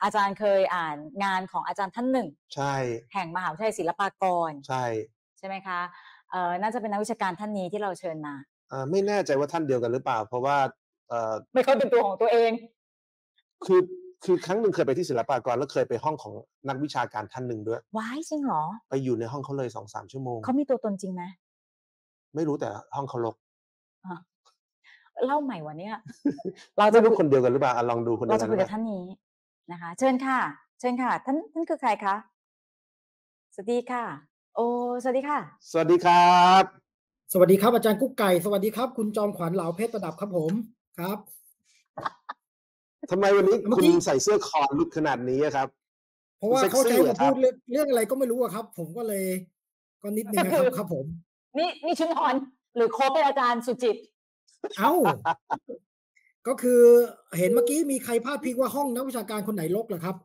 อาจารย์เคยอ่านงานของอาจารย์ท่านหนึ่งใช่แห่งมหาวิทยาลัยศิลปากรใช่ไหมคะน่าจะเป็นนักวิชาการท่านนี้ที่เราเชิญมาไม่แน่ใจว่าท่านเดียวกันหรือเปล่าเพราะว่าไม่ค่อยเป็นตัวของตัวเองคือคือครั้งหนึ่งเคยไปที่ศิลปากรแล้วเคยไปห้องของนักวิชาการท่านหนึ่งด้วยว้ายจริงเหรอไปอยู่ในห้องเขาเลย2-3 ชั่วโมงเขามีตัวตนจริงไหมไม่รู้แต่ห้องเขารกเล่าใหม่วันนี้เราจะรู้คนเดียวกันหรือเปล่าลองดูคนเดียวกันเราจะคุยกับท่านนี้นะคะเชิญค่ะท่านคือใครคะสวัสดีค่ะโอ้สวัสดีค่ะสวัสดีครับสวัสดีครับอาจารย์กุ๊กไก่สวัสดีครับคุณจอมขวัญเหลาเพชรประดับครับผมครับทำไมวันนี้คุณใส่เสื้อคอลึกขนาดนี้ครับเพราะว่าเขาใช้ผมพูดเรื่องอะไรก็ไม่รู้อะครับผมก็เลยก็นิดนึงนะครับผมนี่ชุดนอนหรือโค้ชเป็นอาจารย์สุจิตเอ้าก็คือเห็นเมื่อกี้มีใครพาดพิงว่าห้องนักวิชาการคนไหนรกเหรอครับ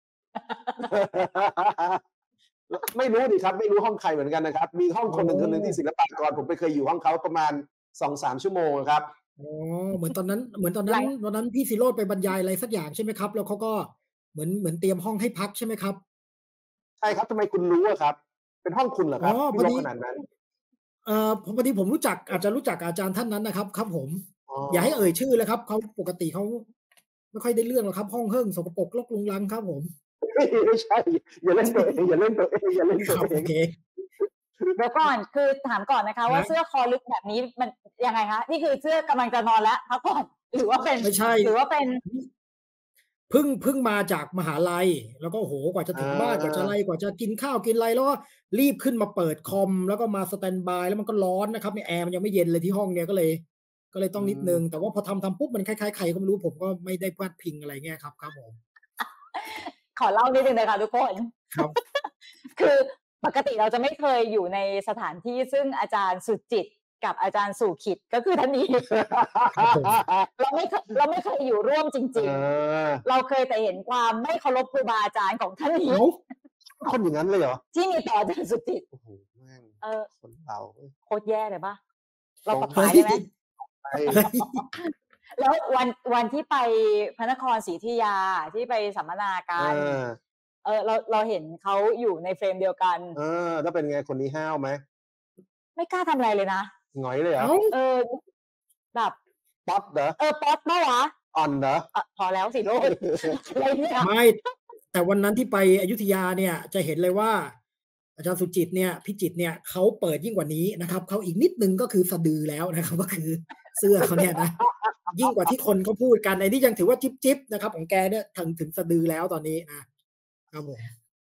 ไม่รู้ดิครับไม่รู้ห้องใครเหมือนกันนะครับมีห้องคนหนึ่งที่ศิลปากรผมไปเคยอยู่ห้องเขาประมาณ 2-3 ชั่วโมงครับอ๋อเหมือนตอนนั้นพี่ศิโรจน์ไปบรรยายอะไรสักอย่างใช่ไหมครับแล้วเขาก็เหมือนเตรียมห้องให้พักใช่ไหมครับใช่ครับทำไมคุณรู้อะครับเป็นห้องคุณเหรอครับที่รกขนาดนั้นพอดีผมอาจจะรู้จักอาจารย์ท่านนั้นนะครับครับผมอย่าให้เอ่ยชื่อเลยครับเขาปกติเขาไม่ค่อยได้เรื่องหรอกครับห้องเฮิ่งสกปรกรกรุงรังครับผมไม่ใช่อย่าเล่นตัวเองเดี๋ยวก่อนคือถามก่อนนะคะว่าเสื้อคอลึกแบบนี้มันยังไงคะนี่คือเสื้อกำลังจะนอนแล้วพักผ่อนหรือว่าเป็นไม่ใช่หรือว่าเป็นเพิ่งมาจากมหาลัยแล้วก็โอ้โหกว่าจะถึงบ้านกว่าจะกินข้าวกินอะไรแล้วก็รีบขึ้นมาเปิดคอมแล้วก็มาสแตนบายแล้วมันก็ร้อนนะครับแอร์มันยังไม่เย็นเลยที่ห้องเนี่ยก็เลยต้องนิดนึงแต่ว่าพอทำปุ๊บมันคล้ายๆใครก็ไม่รู้ผมก็ไม่ได้พาดพิงอะไรเงี้ยครับผมขอเล่านิดนึงเลยค่ะทุกคนครับคือปกติเราจะไม่เคยอยู่ในสถานที่ซึ่งอาจารย์สุจิตกับอาจารย์สุขิตก็คือท่านนี้เราไม่เคยอยู่ร่วมจริงๆเราเคยแต่เห็นความไม่เคารพครูบาอาจารย์ของท่านนี้คนอย่างนั้นเลยเหรอที่มีต่ออาจารย์สุจิตโอ้โหแม่งคนเราโคตรแย่เลยป่ะเราตัดสายได้ไหมแล้ววันที่ไปพระนครศรีอยุธยาที่ไปสัมมนากันเราเห็นเขาอยู่ในเฟรมเดียวกันแล้วเป็นไงคนนี้ห้าวไหมไม่กล้าทำอะไรเลยนะหงอยเลยเหรอแบบป๊อตเหรอป๊อตเมื่อวะอ่อนเหรอพอแล้วสิโลดไม่แต่วันนั้นที่ไปอยุธยาเนี่ยจะเห็นเลยว่าอาจารย์สุจิตเนี่ยพิจิตเนี่ยเขาเปิดยิ่งกว่านี้นะครับเขาอีกนิดนึงก็คือสะดือแล้วนะครับก็คือเสื้อเขาเนี่ยนะยิ่งกว่าที่คนเขาพูดกันไอ้นี่ยังถือว่าจิ๊บนะครับของแกเนี่ยถึงสะดือแล้วตอนนี้นะครับผม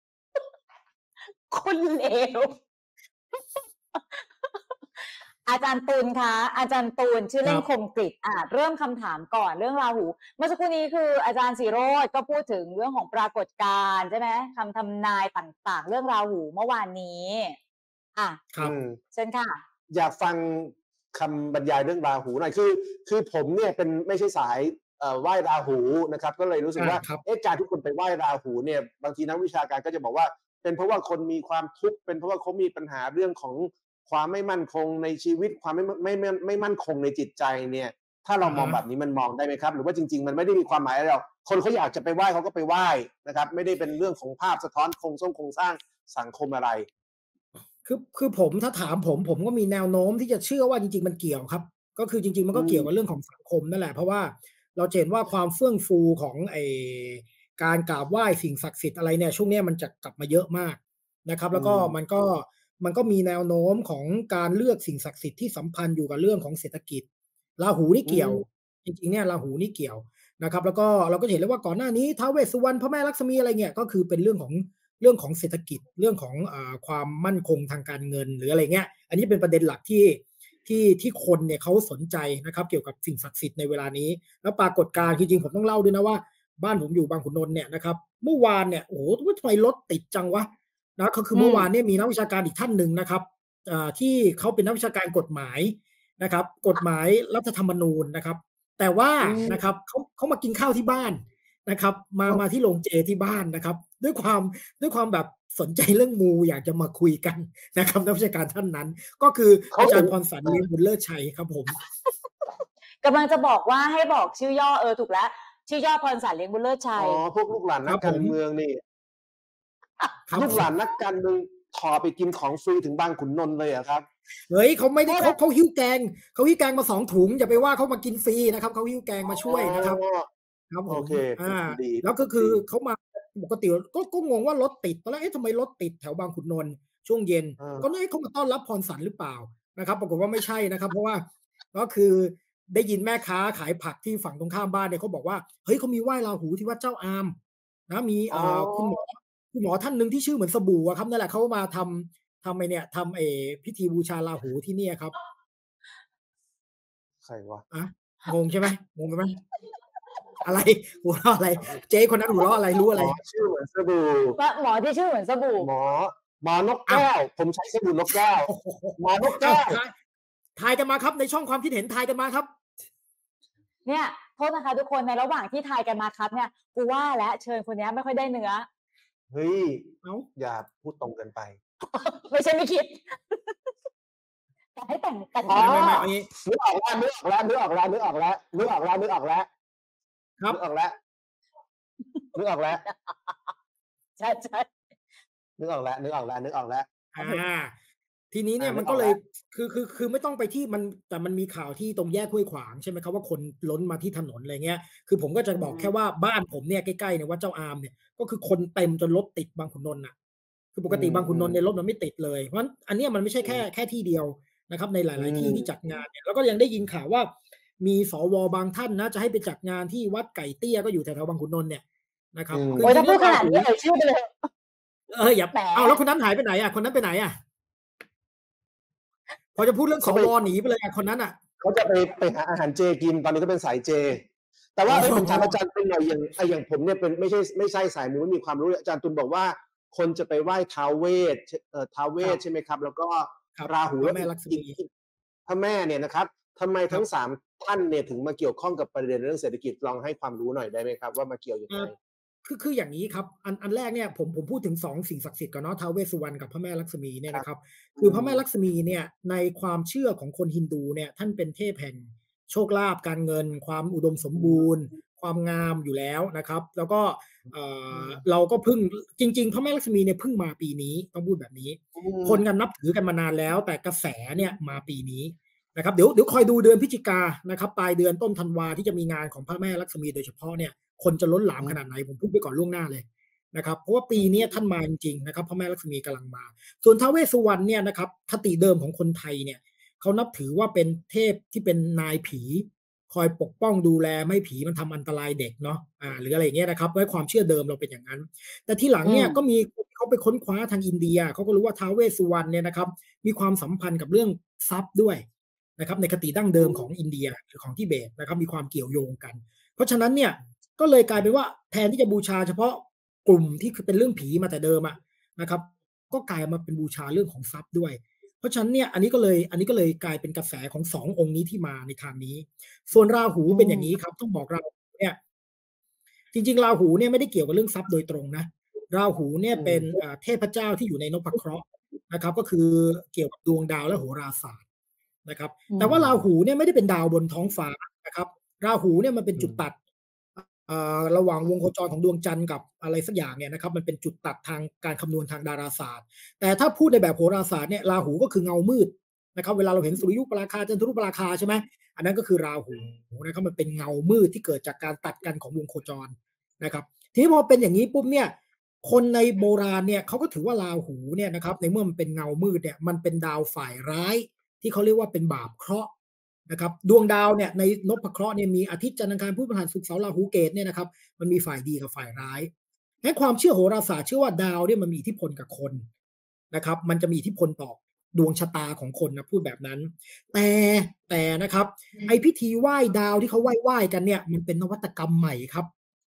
คนเลวอาจารย์ตูนคะอาจารย์ตูนชื่อเล่นคมกฤษเริ่มคำถามก่อนเรื่องราหูเมื่อสักครู่นี้คืออาจารย์ศิโรจน์ก็พูดถึงเรื่องของปรากฏการณ์ใช่ไหมคำทำนายต่างๆเรื่องราหูเมื่อวานนี้ครับเช่นค่ะอยากฟังคำบรรยายเรื่องราหูหน่อยคือผมเนี่ยเป็นไม่ใช่สายไหว้ราหูนะครับก็เลยรู้สึกว่าการที่คนไปไหว้ราหูเนี่ยบางทีนักวิชาการก็จะบอกว่าเป็นเพราะว่าคนมีความทุกข์เป็นเพราะว่าเขามีปัญหาเรื่องของความไม่มั่นคงในชีวิตความไม่มั่นคงในจิตใจเนี่ยถ้าเรามองแบบนี้มันมองได้ไหมครับหรือว่าจริงๆมันไม่ได้มีความหมายอะไรหรอกคนเขาอยากจะไปไหว้เขาก็ไปไหว้นะครับไม่ได้เป็นเรื่องของภาพสะท้อนโครงสร้างสังคมอะไรคือผมถ้าถามผมก็มีแนวโน้มที่จะเชื่อว่าจริงๆมันเกี่ยวครับก็คือจริงๆมันก็เกี่ยวกับเรื่องของสังคมนั่นแหละเพราะว่าเราเห็นว่าความเฟื่องฟูของการกราบไหว้สิ่งศักดิ์สิทธิ์อะไรเนี่ยช่วงนี้มันจะกลับมาเยอะมากนะครับแล้วก็มันก็มีแนวโน้มของการเลือกสิ่งศักดิ์สิทธิ์ที่สัมพันธ์อยู่กับเรื่องของเศรษฐกิจราหูนี่เกี่ยวจริงๆเนี่ยราหูนี่เกี่ยวนะครับแล้วก็เราก็เห็นแล้วว่าก่อนหน้านี้ท้าวเวสสุวรรณพระแม่ลักษมีอะไรเงี้ยก็คือเป็นเรื่องของเศรษฐกิจเรื่องของความมั่นคงทางการเงินหรืออะไรเงี้ยอันนี้เป็นประเด็นหลักที่คนเนี่ยเขาสนใจนะครับเกี่ยวกับสิ่งศักดิ์สิทธิ์ในเวลานี้แล้วปรากฏการณ์จริงๆผมต้องเล่าด้วยนะว่าบ้านผมอยู่บางขุนนนท์เนี่ยนะครับเมื่อวานเนี่ยโอ้โหทำไมรถติดจังวะนะก็คือเมื่อวานเนี่ยมีนักวิชาการอีกท่านหนึ่งนะครับที่เขาเป็นนักวิชาการกฎหมายนะครับกฎหมายรัฐธรรมนูญนะครับแต่ว่านะครับเขามากินข้าวที่บ้านนะครับมาที่โรงเจที่บ้านนะครับด้วยความแบบสนใจเรื่องมูอยากจะมาคุยกันนะครับนักวิชาการท่านนั้นก็คืออาจารย์พรสันต์บุญเลิศชัยครับผมกำลังจะบอกว่าให้บอกชื่อย่อถูกแล้วชื่อย่อพรสารเลี้ยงบุญเลิศชัยพวกลูกหลานนักการเมืองนี่ลูกหลานนักการเมืองถอไปกินของฟรีถึงบางขุนนนท์เลยอะครับเฮ้ยเขาไม่ได้เขาหิ้วแกงมา2 ถุงอย่าไปว่าเขามากินฟรีนะครับเขาหิ้วแกงมาช่วยนะครับครับผมแล้วก็คือเขามาปกติก็งงว่ารถติดตอนแรกทำไมรถติดแถวบางขุนนนท์ช่วงเย็นก็นึกเขามาต้อนรับพรสันหรือเปล่านะครับปรากฏว่าไม่ใช่นะครับเพราะว่าก็คือได้ยินแม่ค้าขายผักที่ฝั่งตรงข้ามบ้านเนี่ยเขาบอกว่าเฮ้ยเขามีไหว้ราหูที่วัดเจ้าอามนะมีคุณหมอท่านหนึ่งที่ชื่อเหมือนสบู่ครับนั่นแหละเขามาทำไอ้เนี่ยทำพิธีบูชาราหูที่นี่ครับใครวะงงใช่ไหมงงไหมอะไรหัวเราะอะไรเจ๊คนนั้นหัวเราะอะไรรู้อะไรชื่อเหมือนสบู่หมอที่ชื่อเหมือนสบู่หมอนกแก้วผมใช้สบู่นกแก้วหมอนกแก้วทายกันมาครับในช่องความคิดเห็นทายกันมาครับเนี่ยโทษนะคะทุกคนในระหว่างที่ทายกันมาครับเนี่ยกูว่าแล้วเชิญคนนี้ไม่ค่อยได้เนื้อเฮ้ยอย่าพูดตรงเกินไปไม่ใช่ไม่คิดแต่ให้แต่งไม่นึกออกแล้วครับนึกออกแล้วนึกออกแล้วใช่นึกออกแล้วทีนี้เนี่ยมันก็เลยคือไม่ต้องไปที่มันแต่มันมีข่าวที่ตรงแยกห้วยขวางใช่ไหมครับว่าคนล้นมาที่ถนนอะไรเงี้ยคือผมก็จะบอกแค่ว่าบ้านผมเนี่ยใกล้ๆเนี่ยวัดเจ้าอามเนี่ยก็คือคนเต็มจนรถติดบางขุนนนท์น่ะคือปกติบางขุนนนท์เนี่ยรถมันไม่ติดเลยเพราะฉะนั้นอันนี้มันไม่ใช่แค่ที่เดียวนะครับในหลายๆที่ที่จัดงานเนี่ยแล้วก็ยังได้ยินข่าวว่ามีสวบางท่านนะจะให้ไปจัดงานที่วัดไก่เตี้ยก็อยู่แถวๆบางขุนนนท์เนี่ยนะครับโอ้ยถ้าพูดขนาดนี้เลยชื่อไปเลยอย่าเอาแล้วคนนั้นหายไปไหนอ่ะคนนั้นไปไหนอ่ะพอจะพูดเรื่องสวหนีไปเลยคนนั้นอ่ะเขาจะไปหาอาหารเจกินตอนนี้ก็เป็นสายเจแต่ว่าผมถามอาจารย์เป็นหน่อยอย่างผมเนี่ยเป็นไม่ใช่สายมูไม่มีความรู้อาจารย์ตุลบอกว่าคนจะไปไหว้ท้าวเวสใช่ไหมครับแล้วก็ราหูและแม่ลักษมีพระแม่เนี่ยนะครับทำไมทั้ง3ท่านเนี่ยถึงมาเกี่ยวข้องกับประเด็นเรื่องเศรษฐกิจลองให้ความรู้หน่อยได้ไหมครับว่ามาเกี่ยวยังไงคืออย่างนี้ครับอันแรกเนี่ยผมพูดถึง2สิ่งศักดิ์สิทธิ์ก่อนเนาะท้าวเวสสุวรรณกับพระแม่ลักษมีเนี่ยนะครับคือพระแม่ลักษมีเนี่ยในความเชื่อของคนฮินดูเนี่ยท่านเป็นเทพแห่งโชคลาภการเงินความอุดมสมบูรณ์ความงามอยู่แล้วนะครับแล้วก็เราก็เพิ่งจริงๆพระแม่ลักษมีเนี่ยเพิ่งมาปีนี้ต้องพูดแบบนี้คนกันนับถือกันมานานแล้วแต่กระแสเนี่ยมาปีนี้นะครับเดี๋ยวคอยดูเดือนพฤศจิกายนนะครับปลายเดือนต้นธันวาที่จะมีงานของพระแม่ลักษมีโดยเฉพาะเนี่ยคนจะล้นหลามขนาดไหนผมพูดไปก่อนล่วงหน้าเลยนะครับเพราะว่าปีนี้ท่านมาจริงๆนะครับพระแม่ลักษมีกำลังมาส่วนท้าวเวสสุวรรณเนี่ยนะครับคติเดิมของคนไทยเนี่ยเขานับถือว่าเป็นเทพที่เป็นนายผีคอยปกป้องดูแลไม่ผีมันทำอันตรายเด็กเนาะหรืออะไรอย่างเงี้ยนะครับไว้ความเชื่อเดิมเราเป็นอย่างนั้นแต่ที่หลังเนี่ยก็มีเขาไปค้นคว้าทางอินเดียเขาก็รู้ว่าท้าวเวสสุวรรณเนี่ยนะครับมีความสัมพันธ์กับเรื่องทรัพย์ด้วยนะครับในคติดั้งเดิมของอินเดียหรือของทิเบตนะครับมีความเกี่ยวโยงกันเพราะฉะนั้นเนี่ยก็เลยกลายเป็นว่าแทนที่จะบูชาเฉพาะกลุ่มที่เป็นเรื่องผีมาแต่เดิมนะครับก็กลายมาเป็นบูชาเรื่องของทรัพย์ด้วยเพราะฉะนั้นเนี่ยอันนี้ก็เลยกลายเป็นกระแสของ2องค์นี้ที่มาในทางนี้ส่วนราหูเป็นอย่างนี้ครับต้องบอกราหูเนี่ยจริงๆราหูเนี่ยไม่ได้เกี่ยวกับเรื่องทรัพย์โดยตรงนะราหูเนี่ยเป็นเทพเจ้าที่อยู่ในนพเคราะห์นะครับก็คือเกี่ยวกับดวงดาวและโหราศาสตร์นะครับแต่ว่าราหูเนี่ยไม่ได้เป็นดาวบนท้องฟ้านะครับราหูเนี่ยมันเป็นจุดตัดระหว่างวงโคจรของดวงจันทร์กับอะไรสักอย่างเนี่ยนะครับมันเป็นจุดตัดทางการคำนวณทางดาราศาสตร์แต่ถ้าพูดในแบบโหราศาสตร์เนี่ยราหูก็คือเงามืดนะครับเวลาเราเห็นสุริยุปราคาจันทรุปราคาใช่ไหมอันนั้นก็คือราหูนะครับมันเป็นเงามืดที่เกิดจากการตัดกันของวงโคจรนะครับทีนี้พอเป็นอย่างนี้ปุ๊บเนี่ยคนในโบราณเนี่ยเขาก็ถือว่าราหูเนี่ยนะครับในเมื่อมันเป็นเงามืดเนี่ยมันเป็นดาวฝ่ายร้ายที่เขาเรียกว่าเป็นบาปเคราะห์นะครับดวงดาวเนี่ยในนพเคราะห์เนี่ยมีอาทิตย์จันทร์อังคารพุธพฤหัสศุกร์เสาร์ราหูเกตเนี่ยนะครับมันมีฝ่ายดีกับฝ่ายร้ายในความเชื่อโหราศาสตร์เชื่อว่าดาวเนี่ยมันมีอิทธิพลกับคนนะครับมันจะมีอิทธิพลต่อดวงชะตาของคนนะพูดแบบนั้นแต่นะครับไอพิธีไหว้ดาวที่เขาไหว้กันเนี่ยมันเป็นนวัตกรรมใหม่ครับ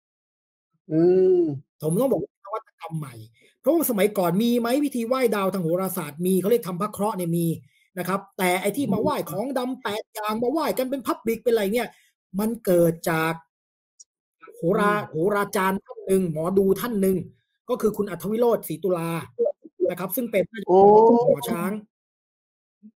ผมต้องบอกนวัตกรรมใหม่เพราะว่าสมัยก่อนมีไหมพิธีไหว้ดาวทางโหราศาสตร์มีเขาเรียกทำพระเคราะห์เนี่ยมีนะครับแต่ไอที่มาไหว้ของดำ8อย่างมาไหว้กันเป็นพับบิกเป็นอะไรเนี่ยมันเกิดจากโหราจารย์ท่านหนึ่งหมอดูท่านหนึ่งก็คือคุณอัธวิโรจน์ศรีตุลานะครับซึ่งเป็นหมอช้าง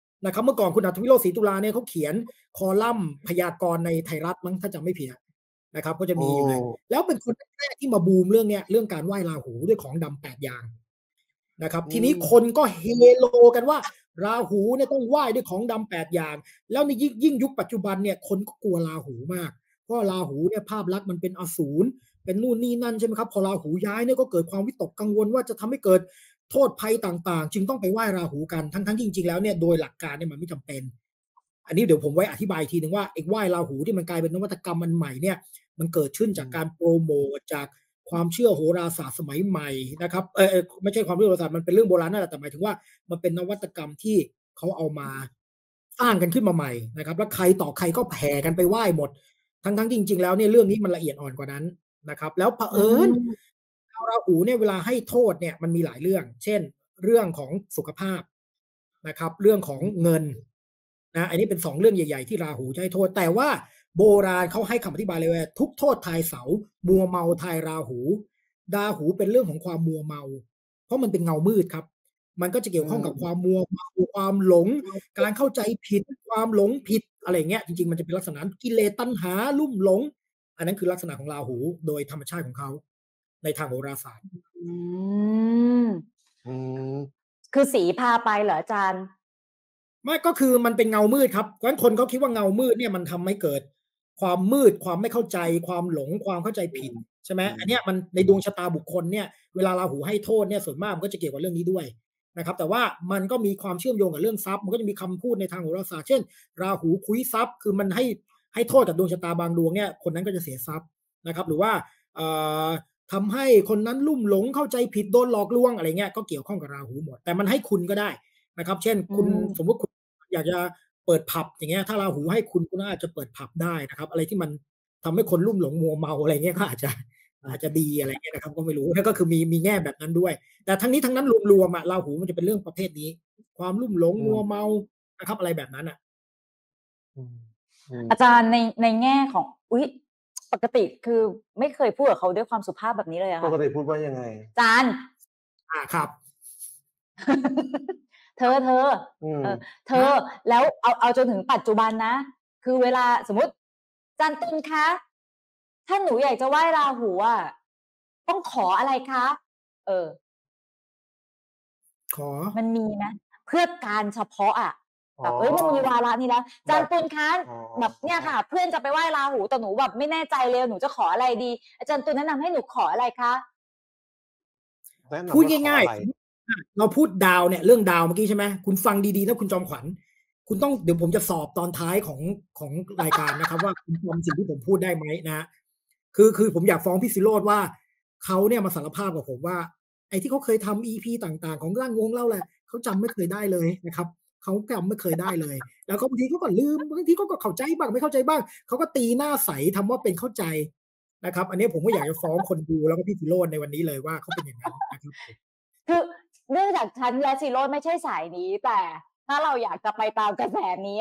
นะครับเมื่อก่อนคุณอัธวิโรจน์ศรีตุลาเนี่ยเขาเขียนคอลัมน์พยากรณ์ในไทยรัฐมั้งถ้าจำไม่ผิดนะครับก็จะมีอยู่เลยแล้วเป็นคนแรกที่มาบูมเรื่องเนี้ยเรื่องการไหว้ราหูด้วยของดำ8อย่างนะครับทีนี้คนก็เฮโลกันว่าราหูเนี่ยต้องไหว้ด้วยของดำ8อย่างแล้วในยิ่งยุคปัจจุบันเนี่ยคนก็กลัวราหูมากเพราะราหูเนี่ยภาพลักษณ์มันเป็นอสูรเป็นนู่นนี่นั่นใช่ไหมครับพอราหูย้ายเนี่ยก็เกิดความวิตกกังวลว่าจะทำให้เกิดโทษภัยต่างๆจึงต้องไปไหว้ราหูกันทั้งจริงๆแล้วเนี่ยโดยหลักการเนี่ยมันไม่จำเป็นอันนี้เดี๋ยวผมไว้อธิบายทีนึงว่าไอ้ไหว้ราหูที่มันกลายเป็นนวัตกรรมมันใหม่เนี่ยมันเกิดขึ้นจากการโปรโมทจากความเชื่อโหราศาสตร์สมัยใหม่นะครับไม่ใช่ความเชื่อโหราศาสตร์มันเป็นเรื่องโบราณนั่นแหละแต่หมายถึงว่ามันเป็นนวัตกรรมที่เขาเอามาสร้างกันขึ้นมาใหม่นะครับแล้วใครต่อใครก็แผ่กันไปไหว้หมดทั้งจริงๆแล้วเนี่ยเรื่องนี้มันละเอียดอ่อนกว่านั้นนะครับแล้วเผอิญชาวราหูเนี่ยเวลาให้โทษเนี่ยมันมีหลายเรื่องเช่นเรื่องของสุขภาพนะครับเรื่องของเงินนะอันนี้เป็น2เรื่องใหญ่ๆที่ราหูจะให้โทษแต่ว่าโบราณเขาให้คำอธิบายเลยว่าทุกโทษทายเสามัวเมาทายราหูเป็นเรื่องของความมัวเมาเพราะมันเป็นเงามืดครับมันก็จะเกี่ยวข้องกับความมัวเมาความหลงการเข้าใจผิดความหลงผิดอะไรเงี้ยจริงๆมันจะเป็นลักษณะกิเลสตัณหาลุ่มหลงอันนั้นคือลักษณะของราหูโดยธรรมชาติของเขาในทางโหราศาสตร์คือสีพาไปเหรออาจารย์ไม่ก็คือมันเป็นเงามืดครับเพราะฉะนั้นคนเขาคิดว่าเงามืดเนี่ยมันทำให้เกิดความมืดความไม่เข้าใจความหลงความเข้าใจผิดใช่ไหมอันนี้มันในดวงชะตาบุคคลเนี่ยเวลาราหูให้โทษเนี่ยส่วนมากมันก็จะเกี่ยวกับเรื่องนี้ด้วยนะครับแต่ว่ามันก็มีความเชื่อมโยงกับเรื่องทรัพย์มันก็จะมีคำพูดในทางโหราศาสตร์เช่นราหูคุ้ยทรัพย์คือมันให้โทษกับดวงชะตาบางดวงเนี่ยคนนั้นก็จะเสียทรัพย์นะครับหรือว่าทำให้คนนั้นลุ่มหลงเข้าใจผิดโดนหลอกลวงอะไรเงี้ยก็เกี่ยวข้องกับราหูหมดแต่มันให้คุณก็ได้นะครับเช่นคุณสมมติคุณอยากจะเปิดผับอย่างเงี้ยถ้าราหูให้คุณอาจจะเปิดผับได้นะครับอะไรที่มันทำให้คนลุ่มหลงมัวเมาอะไรเงี้ยก็อาจจะดีอะไรเงี้ยนะครับก็ไม่รู้นั่นก็คือมีแง่แบบนั้นด้วยแต่ทั้งนี้ทั้งนั้นรวมๆราหูมันจะเป็นเรื่องประเภทนี้ความลุ่มหลงมัวเมานะครับอะไรแบบนั้นอาจารย์ในแง่ของปกติคือไม่เคยพูดกับเขาด้วยความสุภาพแบบนี้เลยอะค่ะปกติพูดว่ายังไงอาจารย์ครับเธอแล้วเอาจนถึงปัจจุบันนะคือเวลาสมมติจันตุลคะถ้าหนูอยากจะไหว้ราหูอ่ะต้องขออะไรคะขอมันมีนะเพื่อการเฉพาะอ่ะแบบมันมีวาระนี้แล้วจันตุลคะแบบเนี่ยค่ะเพื่อนจะไปไหว้ราหูแต่หนูแบบไม่แน่ใจเลยหนูจะขออะไรดีอาจารย์ตุลแนะนำให้หนูขออะไรคะพูดง่ายๆเราพูดดาวเนี่ยเรื่องดาวเมื่อกี้ใช่ไหมคุณฟังดีๆนะคุณจอมขวัญคุณต้องเดี๋ยวผมจะสอบตอนท้ายของรายการนะครับว่าคุณจำสิ่งที่ผมพูดได้ไหมนะคือผมอยากฟ้องพี่ศิโรจน์ว่าเขาเนี่ยมาสารภาพกับผมว่าไอ้ที่เขาเคยทำ EP ต่างๆของร่างวงเล่าแหละเขาจำไม่เคยได้เลยนะครับเขาจำไม่เคยได้เลยแล้วก็บางทีเขาก็ลืมบางทีเขาก็เข้าใจบ้างไม่เข้าใจบ้างเขาก็ตีหน้าใสทำว่าเป็นเข้าใจนะครับอันนี้ผมก็อยากจะฟ้องคนดูแล้วก็พี่ศิโรจน์ในวันนี้เลยว่าเขาเป็นอย่างนั้นนะครับคือเนื่องจากฉันและศิโรจน์ไม่ใช่สายนี้แต่ถ้าเราอยากจะไปตามกระแสนี้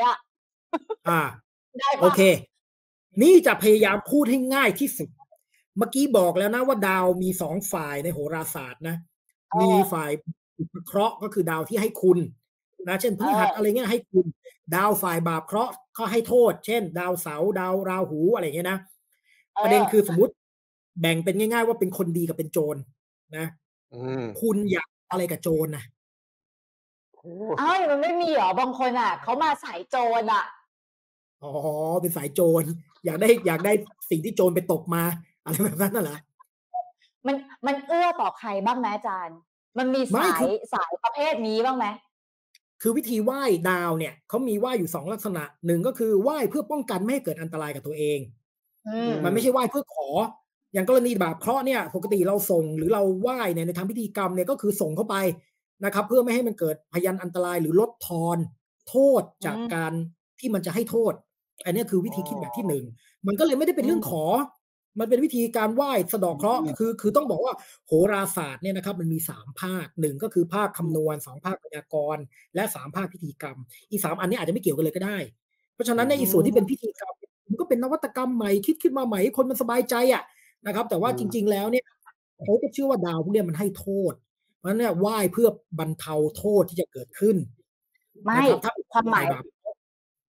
โอเคนี่จะพยายามพูดให้ง่ายที่สุดเมื่อกี้บอกแล้วนะว่าดาวมี2ฝ่ายในโหราศาสตร์นะมีฝ่ายเคราะห์ก็คือดาวที่ให้คุณนะเช่นพฤหัสอะไรเงี้ยให้คุณดาวฝ่ายบาปเคราะห์ก็ให้โทษเช่นดาวเสาร์ดาวราหูอะไรเงี้ยนะประเด็นคือสมมติแบ่งเป็นง่ายๆว่าเป็นคนดีกับเป็นโจรนะคุณอยากอะไรกับโจรนะมันไม่มีหรอบางคนเขามาสายโจรเป็นสายโจรอยากได้สิ่งที่โจรไปตกมาอะไรแบบนั้นน่ะเหรอมันเอื้อต่อใครบ้างไหมอาจารย์มันมีสายประเภทนี้บ้างไหมคือวิธีไหว้ดาวเนี่ยเขามีไหว้อยู่2ลักษณะหนึ่งก็คือไหว้เพื่อป้องกันไม่ให้เกิดอันตรายกับตัวเองมันไม่ใช่ไหว้เพื่อขออย่างกรณีบาปเคราะห์เนี่ยปกติเราส่งหรือเราไหว้ในทางพิธีกรรมเนี่ยก็คือส่งเข้าไปนะครับเพื่อไม่ให้มันเกิดพยันอันตรายหรือลดทอนโทษจากการที่มันจะให้โทษอันนี้คือวิธีคิดแบบที่1มันก็เลยไม่ได้เป็นเรื่องขอมันเป็นวิธีการไหว้สะดอกเคราะห์คือต้องบอกว่าโหราศาสตร์เนี่ยนะครับมันมี3ภาค1ก็คือภาคคำนวณ2ภาคพยากรณ์และ3ภาคพิธีกรรมอีก3อันนี้อาจจะไม่เกี่ยวกันเลยก็ได้เพราะฉะนั้นในส่วนที่เป็นพิธีกรรมมันก็เป็นนวัตกรรมใหม่คิดขึ้นมาใหม่ให้คนมันสบายใจนะครับแต่ว่าจริงๆแล้วเนี่ยเขาก็เชื่อว่าดาวพวกนี้มันให้โทษเพราะฉะนั้นเนี่ยไหว้เพื่อบรรเทาโทษที่จะเกิดขึ้นไม่ความหมาย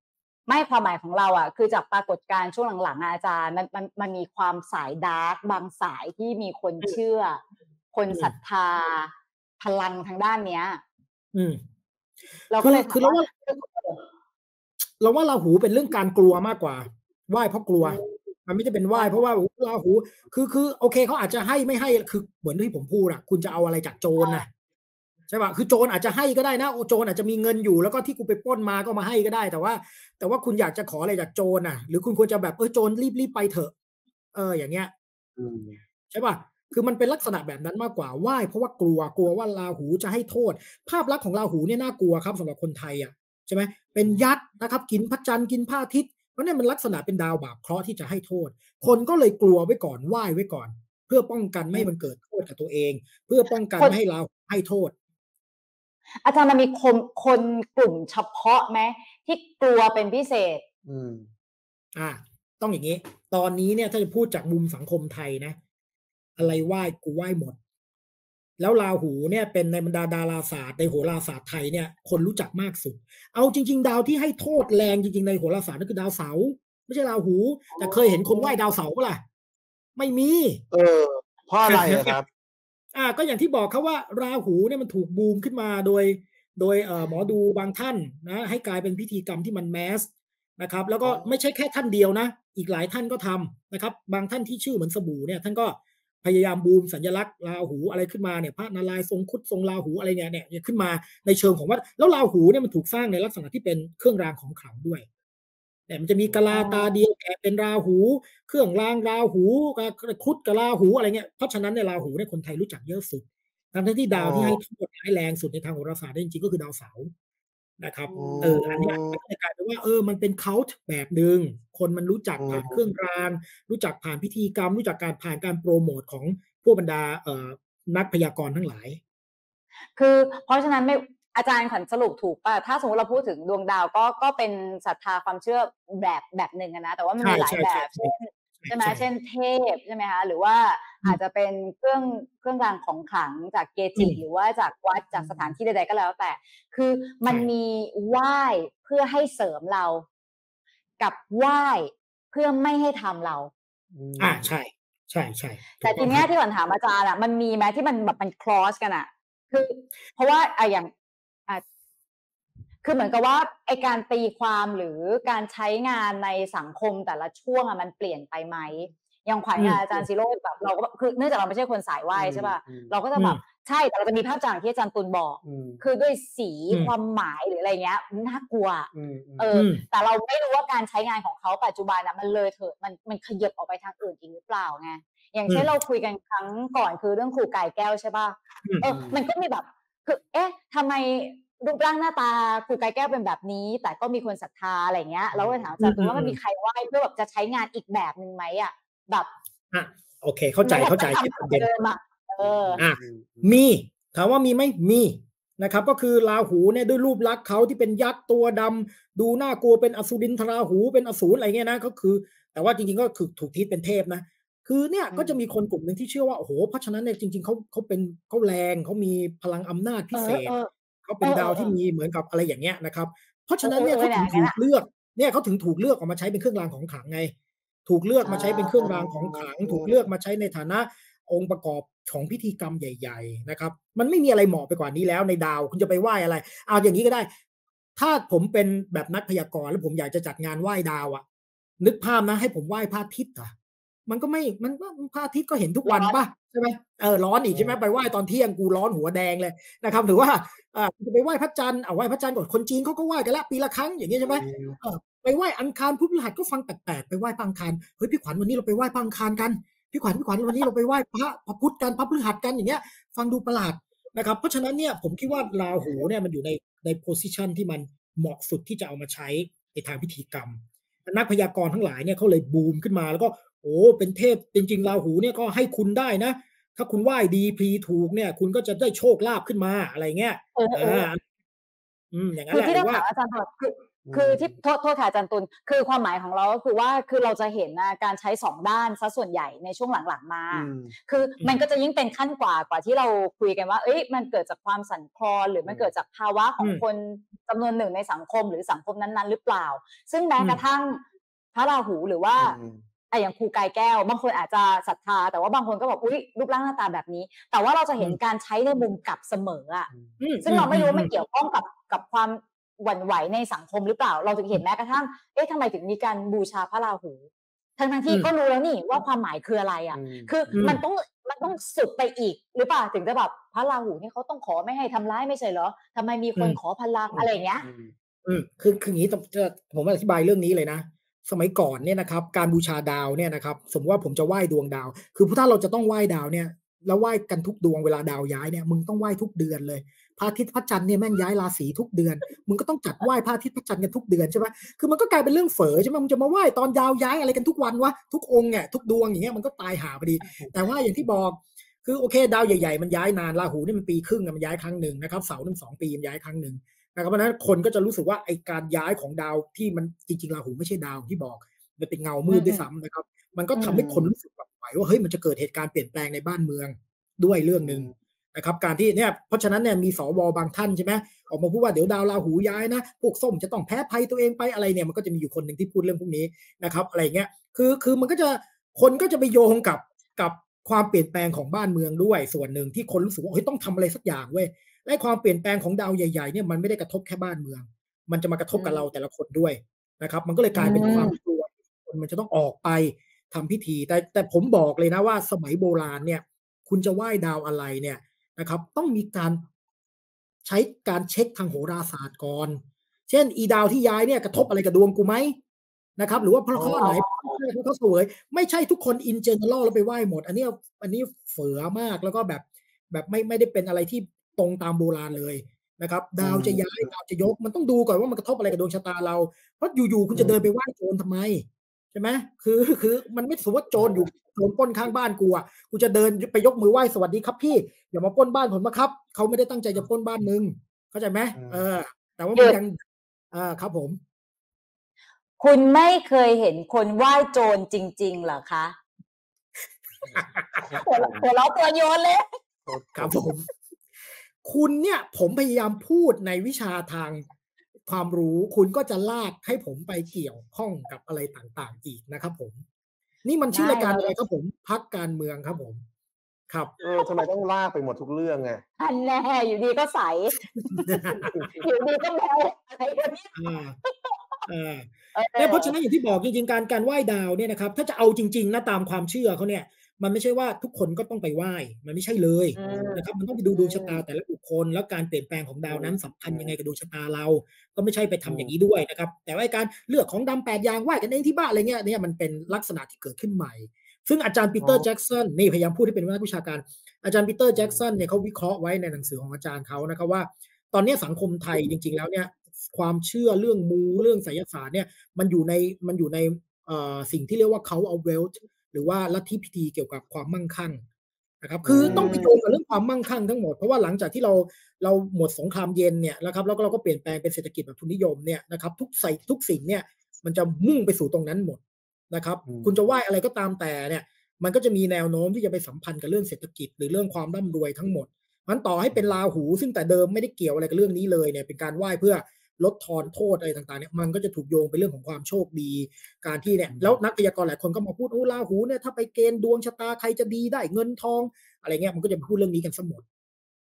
ไม่ความหมายของเราอ่ะคือจากปรากฏการณ์ช่วงหลังๆอาจารย์มันมีความสายดาร์กบางสายที่มีคนเชื่อคนศรัทธาพลังทางด้านเนี้ยเราก็เลยคือเราว่าราหูเป็นเรื่องการกลัวมากกว่าไหว้เพราะกลัวมันไม่ได้เป็นไหว้เพราะว่าราหูคือโอเคเขาอาจจะให้ไม่ให้คือเหมือนที่ผมพูดอะคุณจะเอาอะไรจากโจรนะใช่ป่ะคือโจรอาจจะให้ก็ได้นะโจรอาจจะมีเงินอยู่แล้วก็ที่กูไปปล้นมาก็มาให้ก็ได้แต่ว่าคุณอยากจะขออะไรจากโจรน่ะหรือคุณควรจะแบบโจรรีบไปเถอะอย่างเงี้ยใช่ป่ะคือมันเป็นลักษณะแบบนั้นมากกว่าไหว้เพราะว่ากลัวว่าราหูจะให้โทษภาพลักษณ์ของราหูเนี่ยน่ากลัวครับสำหรับคนไทยอ่ะใช่ไหมเป็นยักษ์นะครับกินพระจันทร์กินพระอาทิตย์เพราะนี่มันลักษณะเป็นดาวบาปเคราะห์ที่จะให้โทษคนก็เลยกลัวไว้ก่อนไหว้ไว้ก่อนเพื่อป้องกันไม่ให้มันเกิดโทษกับตัวเองเพื่อป้องกันไม่ให้ราหูให้โทษอาจารย์มันมีคนกลุ่มเฉพาะไหมที่กลัวเป็นพิเศษต้องอย่างนี้ตอนนี้เนี่ยถ้าจะพูดจากมุมสังคมไทยนะอะไรไหว้กูไหว้หมดแล้วราหูเนี่ยเป็นในบรรดาดาราศาสตร์ในโหราศาสตร์ไทยเนี่ยคนรู้จักมากสุดเอาจริงๆดาวที่ให้โทษแรงจริงๆในโหราศาสตร์นั่นคือดาวเสาร์ไม่ใช่ราหูแต่เคยเห็นคนไหว้ดาวเสาร์ป่ะล่ะไม่มีเพราะอะไรครับก็อย่างที่บอกเขาว่าราหูเนี่ยมันถูกบูมขึ้นมาโดยหมอดูบางท่านนะให้กลายเป็นพิธีกรรมที่มันแมสนะครับแล้วก็ไม่ใช่แค่ท่านเดียวนะอีกหลายท่านก็ทำนะครับบางท่านที่ชื่อเหมือนสบู่เนี่ยท่านก็พยายามบูมสัญลักษณ์ราหูอะไรขึ้นมาเนี่ยพระนารายณ์ทรงครุฑทรงราหูอะไรเนี่ยขึ้นมาในเชิงของว่าแล้วราหูเนี่ยมันถูกสร้างในลักษณะที่เป็นเครื่องรางของขลังด้วยแต่มันจะมีกะลาตาเดียวแกเป็นราหูเครื่องรางราหูครุฑกับราหูอะไรเงี้ยเพราะฉะนั้นในราหูเนี่ยคนไทยรู้จักเยอะสุดทั้งที่ดาวที่ให้โทษร้ายแรงสุดในทางโหราศาสตร์จริงๆก็คือดาวเสาร์นะครับอันนี้มันกลายเป็นว่ามันเป็นคัลต์แบบนึงคนมันรู้จักผ่านเครื่องรางรู้จักผ่านพิธีกรรมรู้จักการผ่านการโปรโมทของพวกบรรดานักพยากรณ์ทั้งหลายคือเพราะฉะนั้นไม่อาจารย์ขวัญสรุปถูกป่ะถ้าสมมติเราพูดถึงดวงดาวก็เป็นศรัทธาความเชื่อแบบหนึ่งนะแต่ว่ามันมีหลายแบบใช่ไหมเช่นเทพใช่ไหมคะหรือว่าอาจจะเป็นเครื่องรางของขลังจากเกจิหรือว่าจากวัดจากสถานที่ใดๆก็แล้วแต่คือมันมีไหว้เพื่อให้เสริมเรากับไหว้เพื่อไม่ให้ทำเราใช่แต่ทีนี้ที่ขวัญถามอาจารย์มันมีไหมที่มันแบบมันคลอสกันคือเพราะว่าอย่างคือเหมือนกับว่าไอการตีความหรือการใช้งานในสังคมแต่ละช่วงมันเปลี่ยนไปไหมอย่างขวัญอาจารย์ซิโร่แบบเราก็คือเนื่องจากเราไม่ใช่คนสายไหว้ใช่ป่ะเราก็จะแบบใช่แต่เราจะมีภาพจำที่อาจารย์ตุลบอกคือด้วยสีความหมายหรืออะไรเงี้ยน่ากลัวแต่เราไม่รู้ว่าการใช้งานของเขาปัจจุบันมันเลยเถิดมันขยับออกไปทางอื่นอีกหรือเปล่าไงอย่างเช่นเราคุยกันครั้งก่อนคือเรื่องครูกายแก้วใช่ป่ะมันก็มีแบบคือทำไมรูปร่างหน้าตาครูกายแก้วเป็นแบบนี้แต่ก็มีคนศรัทธาอะไรเงี้ยแล้วก็ถามอาจารย์ว่ามันมีใครไหว้เพื่อแบบจะใช้งานอีกแบบนึงไหมแบบโอเคเข้าใจที่ประเด็นมีถามว่ามีไหมมีนะครับก็คือราหูเนี่ยด้วยรูปลักษณ์เขาที่เป็นยักษ์ตัวดำดูน่ากลัวเป็นอสุรินทราหูเป็นอสูรอะไรเงี้ยนะก็คือแต่ว่าจริงๆก็คือถูกทิศเป็นเทพนะคือเนี่ยก็จะมีคนกลุ่มหนึ่งที่เชื่อว่าโอ้โหเพราะฉะนั้นเนี่ยจริงๆเขาแรงเขามีพลังอำนาจพิเศษเขาเป็นดาวที่มีเหมือนกับอะไรอย่างเงี้ยนะครับเพราะฉะนั้นเนี่ยเขาถึงถูกเลือกออกมาใช้เป็นเครื่องรางของขลังไงถูกเลือกมาใช้เป็นเครื่องรางของขลังถูกเลือกมาใช้ในฐานะองค์ประกอบของพิธีกรรมใหญ่ๆนะครับมันไม่มีอะไรเหมาะไปกว่านี้แล้วในดาวคุณจะไปไหว้อะไรเอาอย่างนี้ก็ได้ถ้าผมเป็นแบบนักพยากรณ์แล้วผมอยากจะจัดงานไหว้ดาวนึกภาพนะให้ผมไหว้พระอาทิตย์มันก็ไม่มันพระอาทิตย์ก็เห็นทุกวันป่ะใช่ไหมร้อนอีกใช่ไหมไปไหว้ตอนเที่ยงกูร้อนหัวแดงเลยนะครับหรือว่าจะไปไหว้พระจันทร์ไหว้พระจันทร์ก่อนคนจีนเขาก็ไหว้กันละปีละครั้งอย่างนี้ใช่ไหมไปไหว้อังคารพุธพฤหัสก็ฟังแปลกๆไปไหว้อังคารเฮ้ยพี่ขวัญวันนี้เราไปไหว้อังคารกันพี่ขวัญวันนี้เราไปไหว้พระพุธกันพระพฤหัสกันอย่างเงี้ยฟังดูประหลาดนะครับเพราะฉะนั้นเนี่ยผมคิดว่าราหูเนี่ยมันอยู่ในโพสิชันที่มันเหมาะสุดที่จะเอามาใช้ในทางพิธีกรรมนักพยากรณ์ทั้งหลายเนี่ยเขาเลยบูมขึ้นมาแล้วก็โอ้เป็นเทพจริงๆราหูเนี่ยก็ให้คุณได้นะถ้าคุณไหว้ดีพลีถูกเนี่ยคุณก็จะได้โชคลาภขึ้นมาอะไรเงี้ยอย่างนั้นแหละคือที่ต้องถามอาจารย์คือที่โทษค่ะอาจารย์ตุลคือความหมายของเราก็คือว่าคือเราจะเห็นการใช้2ด้านซะส่วนใหญ่ในช่วงหลังๆมาคือมันก็จะยิ่งเป็นขั้นกว่าที่เราคุยกันว่ามันเกิดจากความสั่นคลอนหรือมันเกิดจากภาวะของคนจำนวนหนึ่งในสังคมหรือสังคมนั้นๆหรือเปล่าซึ่งแม้กระทั่งพระราหูหรือว่าอย่างครูกายแก้วบางคนอาจจะศรัทธาแต่ว่าบางคนก็บอกอุ๊ยรูปร่างหน้าตาแบบนี้แต่ว่าเราจะเห็นการใช้ในมุมกลับเสมออ่ะซึ่งเราไม่รู้มันเกี่ยวข้องกับความหวั่นไหวในสังคมหรือเปล่าเราจะเห็นแม้กระทั่งทำไมถึงมีการบูชาพระราหูทั้งที่ก็รู้แล้วนี่ว่าความหมายคืออะไรอ่ะคือมันต้องสุดไปอีกหรือเปล่าถึงจะแบบพระราหูนี่เขาต้องขอไม่ให้ทำร้ายไม่ใช่เหรอทำไมมีคนขอพลังอะไรอย่างเงี้ยคืออย่างนี้ผมอธิบายเรื่องนี้เลยนะสมัยก่อนเนี่ยนะครับการบูชาดาวเนี่ยนะครับสมมติว่าผมจะไหว้ดวงดาวคือถ้าเราจะต้องไหว้ดาวเนี่ยแล้วไหว้กันทุกดวงเวลาดาวย้ายเนี่ยมึงต้องไหว้ทุกเดือนเลยพระอาทิตย์พระจันทร์เนี่ยแม่งย้ายราศีทุกเดือนมึงก็ต้องจัดไหว้พระอาทิตย์พระจันทร์กันทุกเดือนใช่ไหมคือมันก็กลายเป็นเรื่องเฝอใช่ไหมมึงจะมาไหว้ตอนดาวย้ายอะไรกันทุกวันวะทุกองค์เนี่ยทุกดวงอย่างเงี้ยมันก็ตายหาพอดีแต่ว่าอย่างที่บอกคือโอเคดาวใหญ่ๆมันย้ายนานราหูนี่มันปีครึ่งมันย้ายครั้งหนึ่งนะครับเสาร์นึง2 ปีมันย้ายครั้งหนึ่งนะครับเพราะนั้นคนก็จะรู้สึกว่าไอการย้ายของดาวที่มันจริงๆราหูไม่ใช่ดาวที่บอกมันเป็นเงามืดด้วยซ้ำนะครับมันก็ทำให้คนรู้สึกแบบไหวว่าเฮ้ยมันจะเกิดเหตุการณ์เปลี่ยนแปลงในบ้านเมืองด้วยเรื่องนึงนะครับการที่เนี่ยเพราะฉะนั้นเนี่ยมีสวบางท่านใช่ไหมออกมาพูดว่าเดี๋ยวดาวราหูย้ายนะพวกส้มจะต้องแพ้ภัยตัวเองไปอะไรเนี่ยมันก็จะมีอยู่คนหนึ่งที่พูดเรื่องพวกนี้นะครับอะไรเงี้ยคือมันก็จะคนก็จะไปโยงกับความเปลี่ยนแปลงของบ้านเมืองด้วยส่วนหนึ่งที่คนรู้สึกว่าเฮ้ยต้องทำอะไรสักอย่างเว้ยและความเปลี่ยนแปลงของดาวใหญ่ๆเนี่ยมันไม่ได้กระทบแค่บ้านเมืองมันจะมากระทบกับเราแต่ละคนด้วยนะครับมันก็เลยกลายเป็นความกลัวคนมันจะต้องออกไปทำพิธีแต่ผมบอกเลยนะว่าสมัยโบราณเนี่ยคุณจะไหว้ดาวอะไรเนี่ยนะครับต้องมีการใช้การเช็คทางโหราศาสตร์ก่อนเช่นอีดาวที่ย้ายเนี่ยกระทบอะไรกับดวงกูไหมนะครับหรือว่าเพราะข้อไหนเขาสวยไม่ใช่ทุกคน in general แล้วไปไหว้หมดอันนี้เฝือมากแล้วก็แบบไม่ได้เป็นอะไรที่ตรงตามโบราณเลยนะครับดาวจะย้ายดาวจะยกมันต้องดูก่อนว่ามันกระทบอะไรกับดวงชะตาเราเพราะอยู่ๆคุณจะเดินไปไหว้โจรทำไมใช่ไหมคือมันไม่สมมติว่าโจรอยู่โจรปล้นข้างบ้านกูอ่ะกูจะเดินไปยกมือไหว้สวัสดีครับพี่อย่ามาปล้นบ้านผมนะครับเขาไม่ได้ตั้งใจจะปล้นบ้านมึงเข้าใจไหมแต่ว่ามันยังครับผมคุณไม่เคยเห็นคนไหว้โจรจริงๆเหรอคะหัวเราะตัวโยนเลยครับผมคุณเนี่ยผมพยายามพูดในวิชาทางความรู้คุณก็จะลากให้ผมไปเกี่ยวข้องกับอะไรต่างๆอีกนะครับผมนี่มันชื่อรายการอะไรครับผมพักการเมืองครับผมครับทำไมต้องลากไปหมดทุกเรื่องไงอันแน่อยู่ดีก็ใสอยู่ดีก็แมวอะไรแบบนี้เพราะฉะนั้นอย่างที่บอกจริงๆการไหว้ดาวเนี่ยนะครับถ้าจะเอาจริงๆนะตามความเชื่อเขาเนี่ยมันไม่ใช่ว่าทุกคนก็ต้องไปไหว้มันไม่ใช่เลยนะครับมันต้องไปดูดวงชะตาแต่ละบุคคลแล้วการเปลี่ยนแปลงของดาวนั้นสำคัญยังไงกับดวงชะตาเราก็ไม่ใช่ไปทำอย่างนี้ด้วยนะครับแต่ว่าการเลือกของดำ8 อย่างไหว้กันเองที่บ้านอะไรเงี้ยเนี่ยมันเป็นลักษณะที่เกิดขึ้นใหม่ซึ่งอาจารย์ปีเตอร์แจ็กสันนี่พยายามพูดให้เป็นนักวิชาการอาจารย์ปีเตอร์แจ็กสันเนี่ยเขาวิเคราะห์ไว้ในหนังสือของอาจารย์เขานะครับว่าตอนนี้สังคมไทยจริงๆแล้วเนี่ยความเชื่อเรื่องมูเรื่องไสยศาสตร์เนี่ยมันอยู่ในสิ่งที่เรียกว่าเขาเอา wealth หรือว่าลัทธิพิธีเกี่ยวกับความมั่งคั่งนะครับคือต้องไปโยงกับเรื่องความมั่งคั่งทั้งหมดเพราะว่าหลังจากที่เราหมดสงครามเย็นเนี่ยนะครับแล้วเราก็เปลี่ยนแปลงเป็นเศรษฐกิจแบบทุนนิยมเนี่ยนะครับทุกสิ่งเนี่ยมันจะมุ่งไปสู่ตรงนั้นหมดนะครับคุณจะไหว้อะไรก็ตามแต่เนี่ยมันก็จะมีแนวโน้มที่จะไปสัมพันธ์กับเรื่องเศรษฐกิจหรือเรื่องความร่ำรวยทั้งหมดมันต่อให้เป็นราหูซึ่งแต่เดิมไม่ได้เกี่ยวอะไรกับเรื่องนี้เลยเนี่ยเป็นการไหว้เพื่อลดทอนโทษอะไรต่างๆเนี่ยมันก็จะถูกโยงไปเรื่องของความโชคดีการที่เนี่ยแล้วนักพยากรณ์หลายคนก็มาพูดราหูเนี่ยถ้าไปเกณฑ์ดวงชะตาใครจะดีได้เงินทองอะไรเงี้ยมันก็จะพูดเรื่องนี้กันซะหมด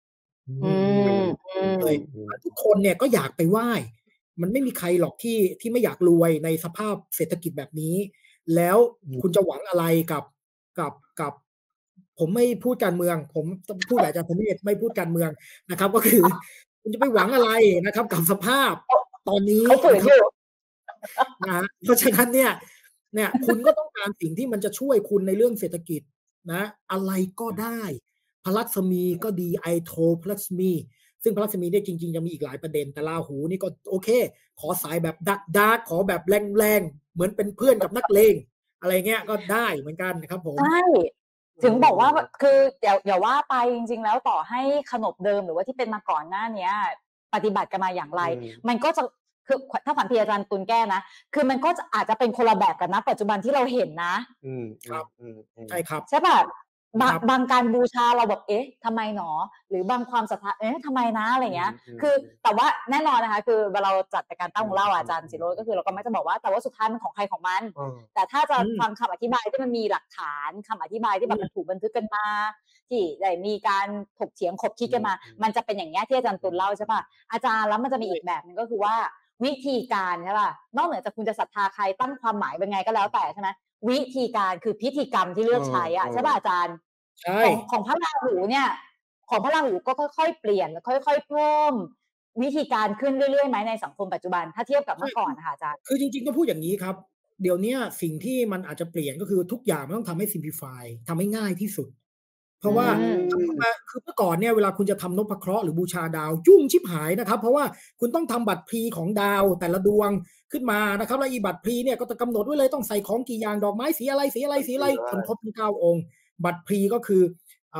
เลยทุกคนเนี่ยก็อยากไปไหว้มันไม่มีใครหรอกที่ไม่อยากรวยในสภาพเศรษฐกิจแบบนี้แล้วคุณจะหวังอะไรกับผมไม่พูดการเมืองผมพูดแบบอาจารย์ผมไม่พูดการเมืองนะครับก็คือคุณจะไปหวังอะไรนะครับกับสภาพตอนนี้นะเพราะฉะนั้นเนี่ยคุณก็ต้องการสิ่งที่มันจะช่วยคุณในเรื่องเศรษฐกิจนะอะไรก็ได้พลัสมีก็ดีไอโทพลัสมีซึ่งพลัสมีเนี่ยจริงๆจะมีอีกหลายประเด็นแต่ราหูนี่ก็โอเคขอสายแบบดาร์กขอแบบแรงๆเหมือนเป็นเพื่อนกับนักเลงอะไรเงี้ยก็ได้เหมือนกันนะครับผมใช่ถึงบอกว่าคืออย่าว่าไปจริงๆแล้วต่อให้ขนบเดิมหรือว่าที่เป็นมาก่อนหน้านี้ปฏิบัติกันมาอย่างไรมันก็จะคือถ้าฝันพี่อาจารย์ตุลแก้นะคือมันก็อาจจะเป็นคนละแบบกันนะปัจจุบันที่เราเห็นนะครับใช่ครับใช่ป่ะบางการบูชาเราแบบทำไมหนอหรือบางความศรัทธาทำไมนะอะไรเงี้ยคือแต่ว่าแน่นอนนะคะคือเวลาเราจัดการตั้งวงเล่าอาจารย์ศิโรจน์ก็คือเราก็ไม่จะบอกว่าแต่ว่าสุดท้ายมันของใครของมันแต่ถ้าจะฟังคำอธิบายที่มันมีหลักฐานคำอธิบายที่แบบมันถูกบันทึกกันมาที่ได้มีการถกเถียงขบคิดกันมามันจะเป็นอย่างเงี้ยที่อาจารย์ตุลเล่าใช่ป่ะอาจารย์แล้วมันจะมีอีกแบบนึงก็คือว่าวิธีการใช่ป่ะนอกเหนือจากคุณจะศรัทธาใครตั้งความหมายเป็นไงก็แล้วแต่ใช่ไหมวิธีการคือพิธีกรรมที่เลือกใช้ใช่ป่ะอาจารย์ของพระราหูเนี่ยของพระราหูก็ค่อยๆเปลี่ยนค่อยๆเพิ่มวิธีการขึ้นเรื่อยๆไหมในสังคมปัจจุบันถ้าเทียบกับเมื่อก่อนนะคะอาจารย์คือจริงๆต้องพูดอย่างนี้ครับเดี๋ยวนี้สิ่งที่มันอาจจะเปลี่ยนก็คือทุกอย่างมันต้องทำให้ simplify ทำให้ง่ายที่สุดเพราะว่าคือเมื่อก่อนเนี่ยเวลาคุณจะทำนพเคราะห์หรือบูชาดาวยุ่งชิบหายนะครับเพราะว่าคุณต้องทำบัตรพลีของดาวแต่ละดวงขึ้นมานะครับแล้วอีบัตรพลีเนี่ยก็จะกำหนดไว้เลยต้องใส่ของกี่อย่างดอกไม้สีอะไรสีอะไรสีอะไรจนครบทั้ง9 องค์บัตรพลีก็คือ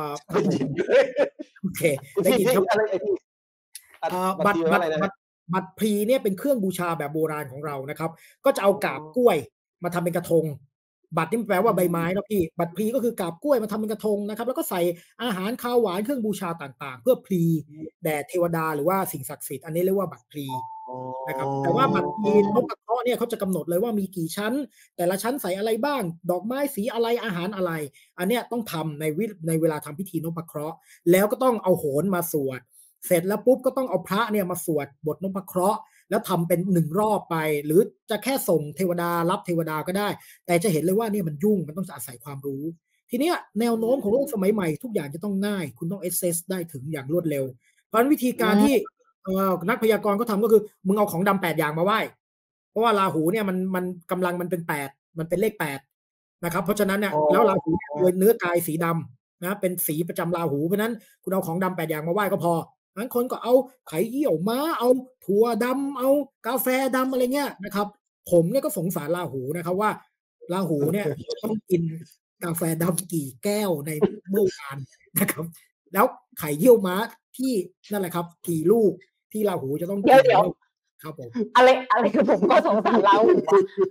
โอเคได้ยินครับบัตรพลีเนี่ยเป็นเครื่องบูชาแบบโบราณของเรานะครับก็จะเอากาบกล้วยมาทำเป็นกระทงบัตรนี่แปลว่าใบไม้นะพี่บัตรพลีก็คือกาบกล้วยมาทำเป็นกระทงนะครับแล้วก็ใส่อาหารข้าวหวานเครื่องบูชาต่างๆเพื่อพลีแด่เทวดาหรือว่าสิ่งศักดิ์สิทธิ์อันนี้เรียกว่าบัตรพลีนะครับแต่ว่าบัตรพลีนพเคราะห์เนี่ยเขาจะกำหนดเลยว่ามีกี่ชั้นแต่ละชั้นใส่อะไรบ้างดอกไม้สีอะไรอาหารอะไรอันเนี้ยต้องทำในเวลาทำพิธีนพเคราะห์แล้วก็ต้องเอาโหรมาสวดเสร็จแล้วปุ๊บก็ต้องเอาพระเนี่ยมาสวดบทนพเคราะห์แล้วทำเป็น1 รอบไปหรือจะแค่ส่งเทวดารับเทวดาก็ได้แต่จะเห็นเลยว่าเนี่ยมันยุ่งมันต้องอาศัยความรู้ทีเนี้ยแนวโน้มของโลกสมัยใหม่ทุกอย่างจะต้องง่ายคุณต้อง access ได้ถึงอย่างรวดเร็วเพราะฉะนั้นวิธีการที่นักพยากรณ์เขาทำก็คือมึงเอาของดำ8 อย่างมาไหว้เพราะว่าราหูเนี่ยมันกำลังมันเป็น8มันเป็นเลข8นะครับเพราะฉะนั้นเนี่ยแล้วราหูโดยเนื้อกายสีดำนะเป็นสีประจำราหูเพราะนั้นคุณเอาของดำ8 อย่างมาไหว้ก็พองั้นคนก็เอาไข่เยี่ยวม้าเอาถั่วดำเอากาแฟดำอะไรเงี้ยนะครับผมเนี่ยก็สงสารราหูนะครับว่าราหูเนี่ยต้องกินกาแฟดำกี่แก้วในเมื่อวานนะครับแล้วไข่เยี่ยวม้าที่นั่นแหละครับกี่ลูกที่ราหูจะต้องกินเดี๋ยวครับผมอะไรคือผมก็สงสารราหู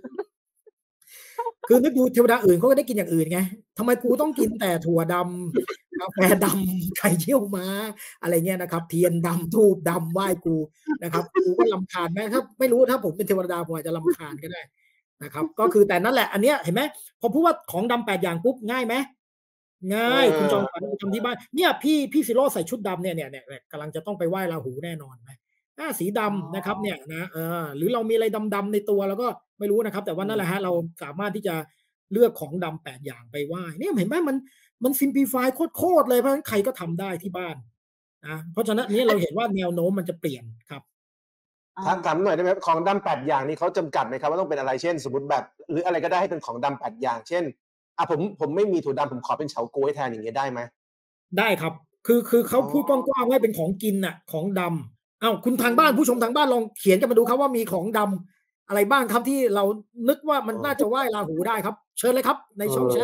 คือนึกดูเทวดาอื่นเขาก็ได้กินอย่างอื่นไงทำไมกูต้องกินแต่ถั่วดำกาแฟดำไข่เยี่ยวม้าอะไรเงี้ยนะครับเทียนดำธูปดำไหว้กูนะครับกูก็รำคาญไหมถ้าไม่รู้ถ้าผมเป็นเทวดาผมอาจจะรำคาญก็ได้นะครับก็คือแต่นั่นแหละอันเนี้ยเห็นไหมพอพูดว่าของดำ8 อย่างปุ๊บง่ายไหมง่ายคุณจอมขวัญทำที่บ้านเนี่ยพี่ซิโร่ใส่ชุดดำเนี่ยกำลังจะต้องไปไหว้ราหูแน่นอนไหมสีดำนะครับเนี่ยนะหรือเรามีอะไรดำๆในตัวแล้วก็ไม่รู้นะครับแต่ว่านั่นแหละฮะเราสามารถที่จะเลือกของดำ8 อย่างไปไหว้เนี่ยเห็นไหมมันซิมพลิฟายโคตรเลยเพราะฉะนั้นใครก็ทำได้ที่บ้านนะเพราะฉะนั้นนี้เราเห็นว่าแนวโน้มมันจะเปลี่ยนครับถามหน่อยได้ไหมของดำ8 อย่างนี้เขาจำกัดไหมครับว่าต้องเป็นอะไรเช่นสมมติแบบหรืออะไรก็ได้ให้เป็นของดำ8 อย่างเช่นผมไม่มีถั่วดำผมขอเป็นเฉาก๊วยแทนอย่างเงี้ยได้ไหมได้ครับคือเขาพูดกว้างๆว่าเป็นของกินน่ะของดำคุณทางบ้านผู้ชมทางบ้านลองเขียนกันมาดูครับว่ามีของดำอะไรบ้างครับที่เรานึกว่ามันน่าจะไหว้ราหูได้ครับเชิญเลยครับในช่องแชท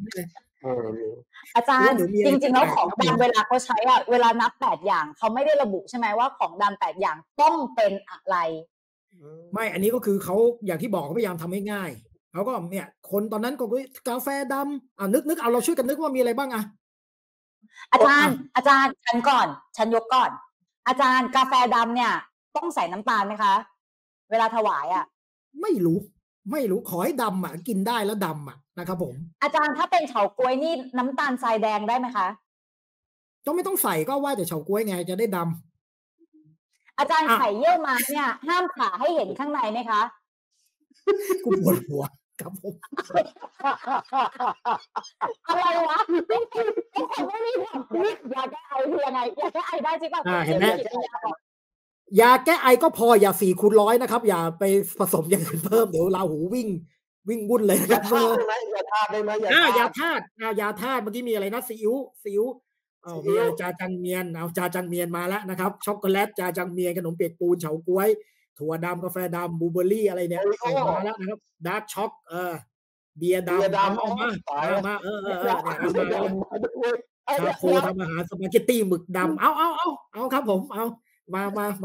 อาจารย์จริงๆแล้วของดำเวลาเขาใช้เวลานับ8 อย่างเขาไม่ได้ระบุใช่ไหมว่าของดำ8 อย่างต้องเป็นอะไรไม่อันนี้ก็คือเขาอย่างที่บอกเขาพยายามทำให้ง่ายเขาก็เนี่ยคนตอนนั้นก็กาแฟดำนึกเอาเราช่วยกันนึกว่ามีอะไรบ้างอาจารย์ฉันยกก่อนอาจารย์กาแฟดำเนี่ยต้องใส่น้ำตาลไหมคะเวลาถวายไม่รู้ขอให้ดำกินได้แล้วดำนะครับผมอาจารย์ถ้าเป็นเฉาก๊วยนี่น้ำตาลทรายแดงได้ไหมคะไม่ต้องใส่ก็ว่าแต่เฉาก๊วยไงจะได้ดำอาจารย์ไข่เยี่ยวม้าเนี่ยห้ามผ่าให้เห็นข้างในไหมคะกูปวดหัวครับผมอะไรวะไม่มียาแก้ไอคือยังไงยาแก้ไอได้ใช่ป่ะเห็นไหมยาแก้ไอก็พออย่า4x100นะครับอย่าไปผสมอย่างอื่นเพิ่มเดี๋ยวราหูวิ่งวุ่นเลยนะครับยาธาตุได้ไหมยาธาตุเมื่อกี้มีอะไรนะซีอิ๊วมีอะไรจาจังเมียนเอาจาจังเมียนมาแล้วนะครับช็อกโกแลตจาจังเมียนขนมเปียกปูนเฉาก๊วยถั่วดำกาแฟดำบลูเบอร์รี่อะไรเนี่ยมาแล้วนะครับดาร์กช็อกเบียร์ดำเอามาชาโคทำอาหารสปาเกตตี้หมึกดำเอาครับผมเอามา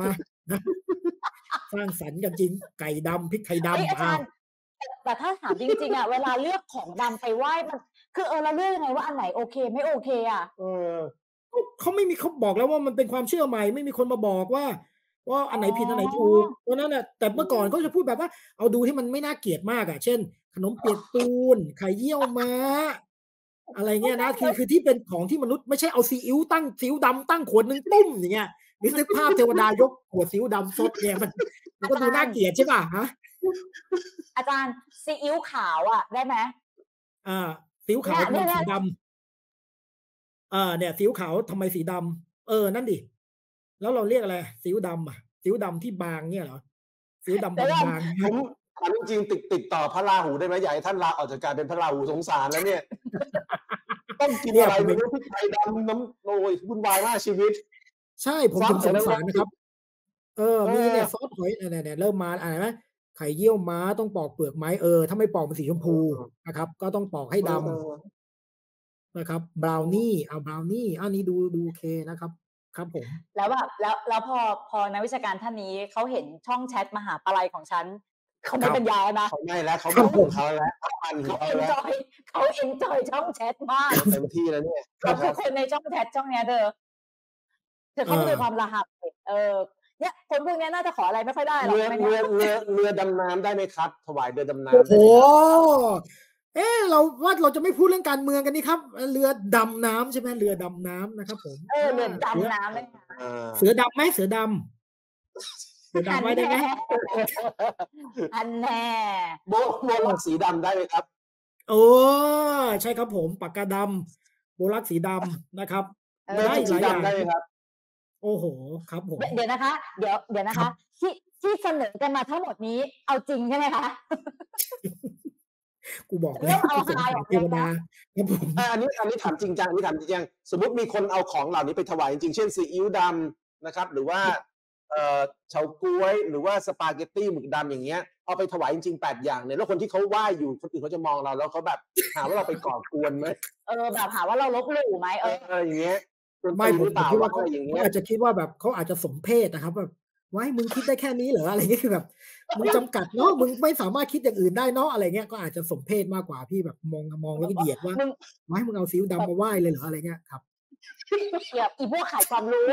สร้างสรรค์กันจริงไก่ดำพริกไทยดำแต่ถ้าถามจริงๆเวลาเลือกของดำไปไหว้มันคือเราเลือกยังไงว่าอันไหนโอเคไม่โอเคอ่ะเขาไม่มีเขาบอกแล้วว่ามันเป็นความเชื่อใหม่ไม่มีคนมาบอกว่าอันไหนผิดอันไหนถูกเพราะนั้นน่ะแต่เมื่อก่อนเขาจะพูดแบบว่าเอาดูที่มันไม่น่าเกลียดมากอ่ะเช่นขนมเปียกปูนไข่เยี่ยวม้าอะไรเงี้ยนะคือที่เป็นของที่มนุษย์ไม่ใช่เอาซีอิ๊วดำตั้งขวดนึงตุ้มอย่างเงี้ยนึกภาพเทวดายกขวดซีอิ๊วดำซดเนี่ยมันก็ดูน่าเกลียดใช่ป่ะฮะอาจารย์ซีอิ๊วขาวอ่ะได้ไหมซีอิ๊วขาวทำไมสีดำเนี่ยซีอิ๊วขาวทำไมสีดำนั่นดิแล้วเราเรียกอะไรซีอิ๊วดำซีอิ๊วดำที่บางเนี่ยเหรอซีอิ๊วดำบางผมถามจริงติดต่อพระราหูได้ไหมอยากให้ท่านลาออกจากการเป็นพระราหูสงสารแล้วเนี่ยต้องกินอะไรไม่รู้พริกไทยดำน้ำโรยวุ่นวายมากชีวิตใช่ผมสงสารนะครับมีเนี่ยซอสหอยเนี่ยเริ่มมาอะไรไหมไข่เยี่ยวม้าต้องปอกเปลือกไหมถ้าไม่ปอกเป็นสีชมพูนะครับก็ต้องปอกให้ดำนะครับบราวนี่บราวนี่อันนี้ดูโอเคนะครับครับผมแล้วแบบแล้วพอนักวิชาการท่านนี้เขาเห็นช่องแชทมหาปลัยของฉันเขาไม่บรรยายนะเขาไม่แล้วเขาบอกเขาแล้วเขาเอ็นจอยช่องแชทมากเต็มที่แล้วเนี่ยทุกคนในช่องแชทช่องเนี้ยเธอเขามีความระหับเนี่ยคนพวกนี้น่าจะขออะไรไม่ค่อยได้หรอกเรือดำน้ำได้ไหมครับถวายเรือดำน้ำโอ้โหเราจะไม่พูดเรื่องการเมืองกันนี่ครับเรือดำน้ำใช่ไหมเรือดำน้ำนะครับผมเรือดำน้ำเลยเสือดำไหมเสือดำไว้ได้ไหมอันแน่โบลักสีดำได้ไหมครับใช่ครับผมปากกาดำโบลักสีดำนะครับได้หลายอย่างได้ไหมครับโอ้โหครับผมเดี๋ยวนะคะเดี๋ยวนะคะที่เสนอกันมาทั้งหมดนี้เอาจริงใช่ไหมคะกูบอกแล้วเอาหายออกเทวดาครับผมอันนี้ถามจริงจังสมมติมีคนเอาของเหล่านี้ไปถวายจริงเช่นซีอิ๊วดำนะครับหรือว่าเฉาก๊วยหรือว่าสปาเกตตี้หมึกดำอย่างเงี้ยเอาไปถวายจริงๆ8อย่างเนี่ยแล้วคนที่เขาไหว้อยู่คนอื่นเขาจะมองเราแล้วเขาแบบหาว่าเราไปก่อกวนไหมแบบหาว่าเราลบหลู่ไหมอย่างเงี้ยไม่ผมคิดว่าเขาอาจจะคิดว่าแบบเขาอาจจะสมเพศนะครับแบบไว้มึงคิดได้แค่นี้เหรออะไรเงี้ยคือแบบมึงจำกัดเนาะมึงไม่สามารถคิดอย่างอื่นได้เนาะอะไรเงี้ยก็อาจจะสมเพศมากกว่าพี่แบบมองแล้วก็เหยียดว่าไว้มึงเอาซีอิ๊วดำมาไหว้เลยเหรออะไรเงี้ยครับแบบอีพวกขายความรู้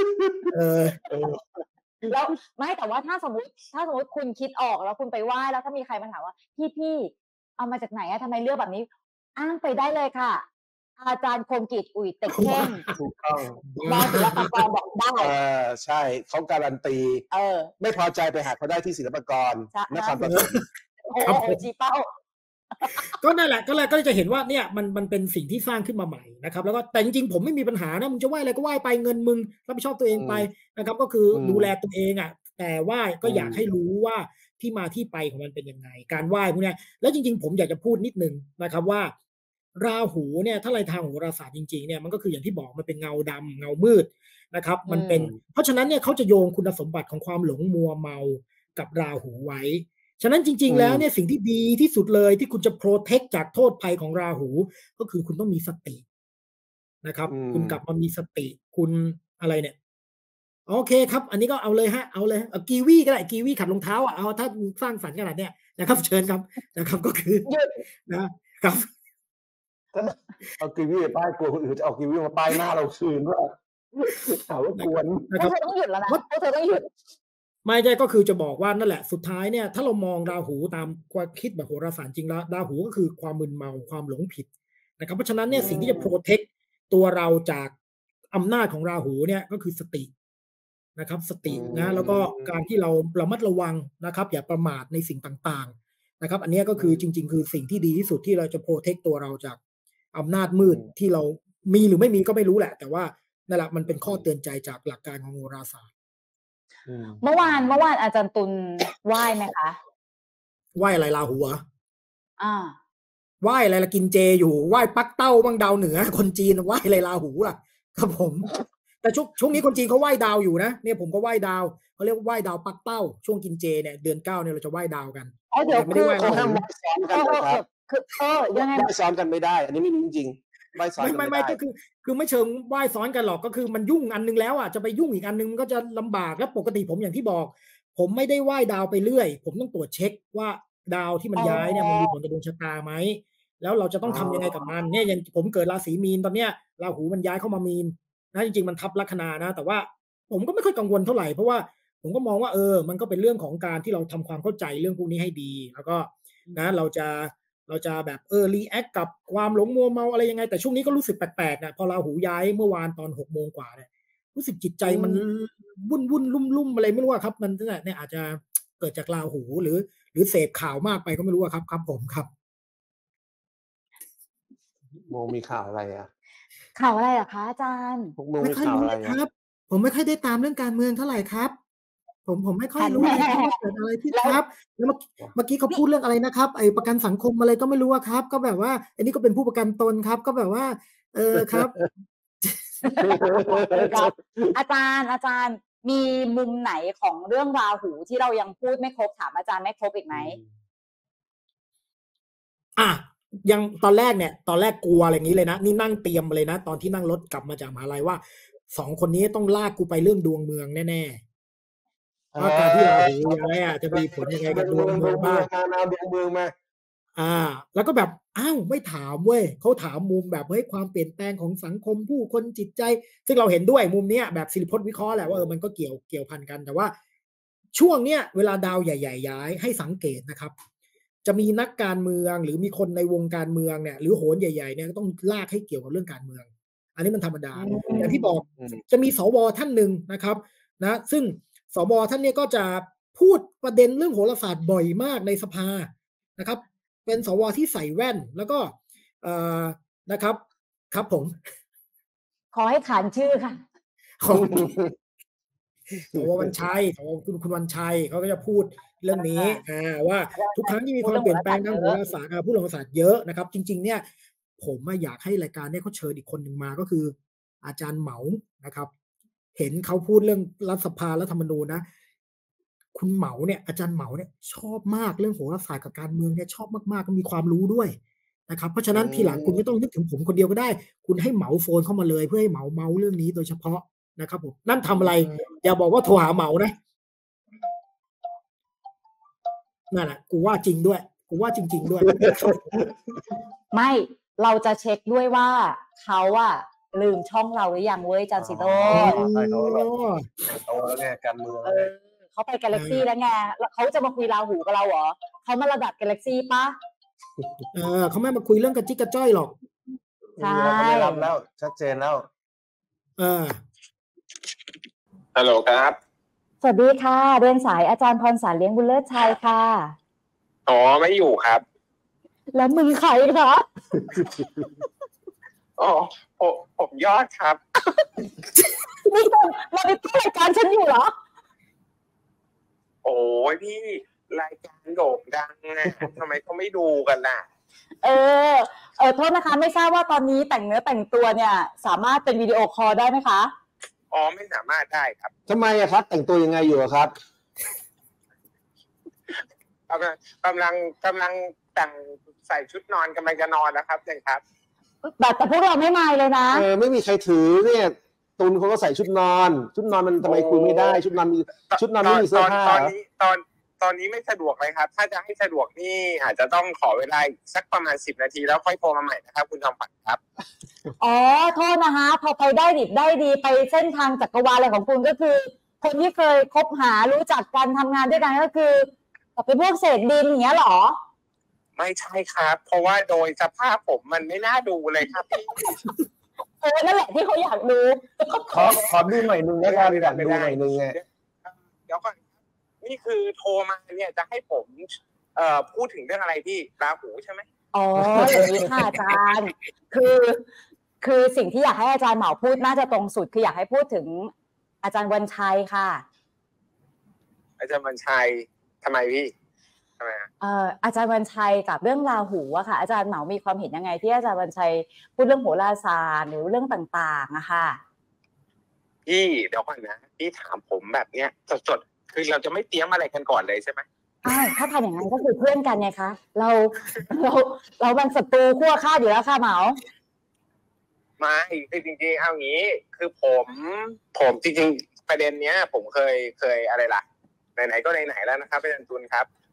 แล้วไม่แต่ว่าถ้าสมมติคุณคิดออกแล้วคุณไปไหว้แล้วถ้ามีใครมาถามว่าพี่เอามาจากไหนทำไมเลือกแบบนี้อ้างไปได้เลยค่ะอาจารย์คมกิจอุ่ยเต็กเข้มถูกต้องมอศิลปากรบอกได้ใช่เขาการันตีไม่พอใจไปหาเขาได้ที่ศิลปากรนครปฐมจีเป้าก็นั่นแหละก็จะเห็นว่าเนี่ยมันเป็นสิ่งที่สร้างขึ้นมาใหม่นะครับแล้วก็แต่จริงๆผมไม่มีปัญหานะมึงจะไหว้อะไรก็ไหว้ไปเงินมึงรับผิดชอบตัวเองไปนะครับก็คือดูแลตัวเองแต่ไหว้ก็อยากให้รู้ว่าที่มาที่ไปของมันเป็นยังไงการไหว้พวกนี้แล้วจริงๆผมอยากจะพูดนิดนึงนะครับว่าราหูเนี่ยถ้าในทางโหราศาสตร์จริงๆเนี่ยมันก็คืออย่างที่บอกมันเป็นเงาดำเงามืดนะครับมันเป็นเพราะฉะนั้นเนี่ยเขาจะโยงคุณสมบัติของความหลงมัวเมากับราหูไว้ฉะนั้นจริงๆแล้วเนี่ยสิ่งที่ดีที่สุดเลยที่คุณจะโปรเทคจากโทษภัยของราหูก็คือคุณต้องมีสตินะครับคุณกลับมามีสติคุณอะไรเนี่ยโอเคครับอันนี้ก็เอาเลยฮะเอาเลยกีวีก็ได้กีวีขัดรองเท้าเอาถ้าสร้างสรรค์ขนาดเนี้ยนะครับเชิญครับนะครับก็คือนะครับเอากีวีป้ายกลัวคนอื่นจะเอากีวีมาป้ายหน้าเราคืนว่าหาว่ากวนนะครับเธอต้องหยุดแล้วนะเธอต้องหยุดไม่ใช่ก็คือจะบอกว่านั่นแหละสุดท้ายเนี่ยถ้าเรามองราหูตามความคิดแบบโหราศาสตร์จริงแล้วราหูก็คือความมึนเมาความหลงผิดนะครับเพราะฉะนั้นเนี่ยสิ่งที่จะโปรเทคตัวเราจากอำนาจของราหูเนี่ยก็คือสตินะครับสตินะแล้วก็การที่เราระมัดระวังนะครับอย่าประมาทในสิ่งต่างๆนะครับอันนี้ก็คือจริงๆคือสิ่งที่ดีที่สุดที่เราจะโปรเทคตัวเราจากอำนาจมืดที่เรามีหรือไม่มีก็ไม่รู้แหละแต่ว่านั่นแหละมันเป็นข้อเตือนใจจากหลักการของโหราศาสตร์เมื่อวานอาจารย์ตุลไหว้ไหมคะไหว้อะไรราหูไหว้อะไรละกินเจอยู่ไหว้ปักเต้าบ้างดาวเหนือคนจีนไหว้อะไรราหูล่ะครับผมแต่ช่วงนี้คนจีนเขาไหว้ดาวอยู่นะเนี่ยผมก็ไหว้ดาวเขาเรียกว่าไหว้ดาวปักเต้าช่วงกินเจเนี่ยเดือน9เนี่ยเราจะไหว้ดาวกันเดี๋ยวไม่ได้ไหว้ราหูคือยังไงไหว้ซ้อนกันไม่ได้อันนี้ไม่จริงไม่ก็คือไม่เชิงไหว้ซ้อนกันหรอกก็คือมันยุ่งอันนึงแล้วจะไปยุ่งอีกอันนึงมันก็จะลำบากแล้วปกติผมอย่างที่บอกผมไม่ได้ไหว้ดาวไปเรื่อยผมต้องตรวจเช็คว่าดาวที่มันย้ายเนี่ยมันมีผลต่อดวงชะตาไหมแล้วเราจะต้องทำยังไงกับมันเนี่ยอย่างผมเกิดราศีมีนตอนเนี้ยราหูมันย้ายเข้ามามีนนะจริงๆมันทับลัคนานะแต่ว่าผมก็ไม่ค่อยกังวลเท่าไหร่เพราะว่าผมก็มองว่ามันก็เป็นเรื่องของการที่เราทำความเข้าใจเรื่องพวกนี้ให้ดีแล้วก็นะเราจะแบบรีแอคกับความหลงมัวเมาอะไรยังไงแต่ช่วงนี้ก็รู้สึกแปลกๆนะพอราหูย้ายเมื่อวานตอน6 โมงกว่าเนี่ยรู้สึกจิตใจมันวุ่นลุ่มอะไรไม่รู้ครับมันเนี่ยอาจจะเกิดจากราหูหรือเสพข่าวมากไปก็ไม่รู้ครับผมครับโมมีข่าวอะไรอ่ะข่าวอะไรอะคะอาจารย์ไม่ค่อยรู้เลยครับผมไม่ค่อยได้ตามเรื่องการเมืองเท่าไหร่ครับผมไม่ค่อยรู้เลยว่าเกิดอะไรขึ้นครับแล้วเมื่อกี้เขาพูดเรื่องอะไรนะครับไอ้ประกันสังคมอะไรก็ไม่รู้ครับก็แบบว่าอันนี้ก็เป็นผู้ประกันตนครับก็แบบว่าครับอาจารย์มีมุมไหนของเรื่องราหูที่เรายังพูดไม่ครบถามอาจารย์ไม่ครบอีกไหมยังตอนแรกกลัวอะไรอย่างนี้เลยนะนี่นั่งเตรียมเลยนะตอนที่นั่งรถกลับมาจากมหาลัยว่า2 คนนี้ต้องลากกูไปเรื่องดวงเมืองแน่ๆว่าการที่ราหูย้ายจะมีผลยังไงกับดวงเมืองบ้างดวงเมืองมาแล้วก็แบบไม่ถามเว้ยเขาถามมุมแบบความเปลี่ยนแปลงของสังคมผู้คนจิตใจซึ่งเราเห็นด้วยมุมเนี้ยแบบศิริพจน์วิเคราะห์แหละว่ามันก็เกี่ยวพันกันแต่ว่าช่วงเนี้ยเวลาดาวใหญ่ๆย้ายให้สังเกตนะครับจะมีนักการเมืองหรือมีคนในวงการเมืองเนี่ยหรือโหนใหญ่ๆเนี่ยต้องลากให้เกี่ยวกับเรื่องการเมืองอันนี้มันธรรมดาอย่างที่บอกจะมีสวท่านหนึ่งนะครับนะซึ่งสวท่านนี้ก็จะพูดประเด็นเรื่องโหราศาสตร์บ่อยมากในสภานะครับเป็นสวที่ใส่แว่นแล้วก็นะครับครับผมขอให้ขานชื่อค่ะสววันชัยคุณวันชัยเขาก็จะพูดเรื่องนี้ว่าทุกครั้งที่มีความเปลี่ยนแปลงทางโหราศาสตร์ผู้โหราศาสตร์เยอะนะครับจริงๆเนี่ยผมอยากให้รายการนี้เขาเชิญอีกคนหนึ่งมาก็คืออาจารย์เหมานะครับเห็นเขาพูดเรื่องรัฐสภารัฐธรรมนูญนะคุณเหมาเนี่ยอาจารย์เหมาเนี่ยชอบมากเรื่องโหราศาสตร์กับการเมืองเนี่ยชอบมากๆมีความรู้ด้วยนะครับเพราะฉะนั้นทีหลังคุณไม่ต้องนึกถึงผมคนเดียวก็ได้คุณให้เหมาโฟนเข้ามาเลยเพื่อให้เหมาเรื่องนี้โดยเฉพาะนะครับผมนั่นทำอะไรอย่าบอกว่าโทรหาเหมานะนั่นแหละกูว่าจริงด้วยกูว่าจริงๆด้วยไม่เราจะเช็คด้วยว่าเขาลืมช่องเราหรือยังเว้ยจันสิโรจน์เอาแล้วไงการเมืองเขาไปกาแล็กซี่แล้วไงเขาจะมาคุยราหูกับเราเหรอเขามาระดับกาแล็กซี่ปะเขาไม่มาคุยเรื่องกระจิกกระจ้อยหรอกใช่ไม่รับแล้วชัดเจนแล้วฮัลโหลครับสวัสดีค่ะเดินสายอาจารย์พรสารเลี้ยงบุญเลิศชัยค่ะอ๋อไม่อยู่ครับแล้วมึงใครคะอ๋อผมยอดครับนี่มาในรายการฉันอยู่เหรอโอ้ยพี่รายการโด่งดังนะทำไมเขาไม่ดูกันล่ะโทษนะคะไม่ทราบว่าตอนนี้แต่งเนื้อแต่งตัวเนี่ยสามารถเป็นวิดีโอคอลได้ไหมคะอ๋อไม่สามารถได้ครับทำไมครับแต่งตัวยังไงอยู่ครับกำลังแต่งใส่ชุดนอนกำลังจะนอนนะครับเจนครับแต่พวกเราไม่มายเลยนะไม่มีใครถือเนี่ยตุนเขาก็ใส่ชุดนอนมันทำไมคุยไม่ได้ชุดนอนไม่มีเสื้อผ้าตอนนี้ไม่สะดวกเลยครับถ้าจะให้สะดวกนี่อาจจะต้องขอเวลาสักประมาณ10 นาทีแล้วค่อยโทรมาใหม่นะครับคุณจอมขวัญครับโทษนะคะพอไปได้ดิบได้ดีไปเส้นทางจักรวาลอะไรของคุณก็คือคนที่เคยคบหารู้จักกันทำงานด้วยกันก็คือเป็นพวกเศษดินอย่างเงี้ยหรอไม่ใช่ครับเพราะว่าโดยสภาพผมมันไม่น่าดูเลยครับพี่นั่นแหละที่เขาอยากดูขอดูหน่อยนึงนะการอยากดูหน่อยนึงไงเดี๋ยวก่อนนี่คือโทรมาเนี่ยจะให้ผมพูดถึงเรื่องอะไรที่ราหูใช่ไหมอย่างนี้ค่ะอาจารย์คือสิ่งที่อยากให้อาจารย์เหมาพูดน่าจะตรงสุดคืออยากให้พูดถึงอาจารย์วันชัยค่ะอาจารย์วันชัยทำไมพี่ทำไมอาจารย์วันชัยกับเรื่องราหูอะค่ะอาจารย์เหมามีความเห็นยังไงที่อาจารย์วันชัยพูดเรื่องโหราศาสตร์หรือเรื่องต่างๆอะค่ะพี่เดี๋ยวก่อนนะพี่ถามผมแบบเนี้ยสดๆคือเราจะไม่เตรียมอะไรกันก่อนเลยใช่ไหมถ้าทำอย่างนั้นก็คือเพื่อนกันไงคะเราเป็นศัตรูขั้วข้าอยู่แล้วค่ะเหมาไม่คือจริงๆเอางี้คือผมจริงๆประเด็นเนี้ยผมเคยอะไรล่ะไหนๆก็ไหนๆแล้วนะครับอาจารย์ตุลครับ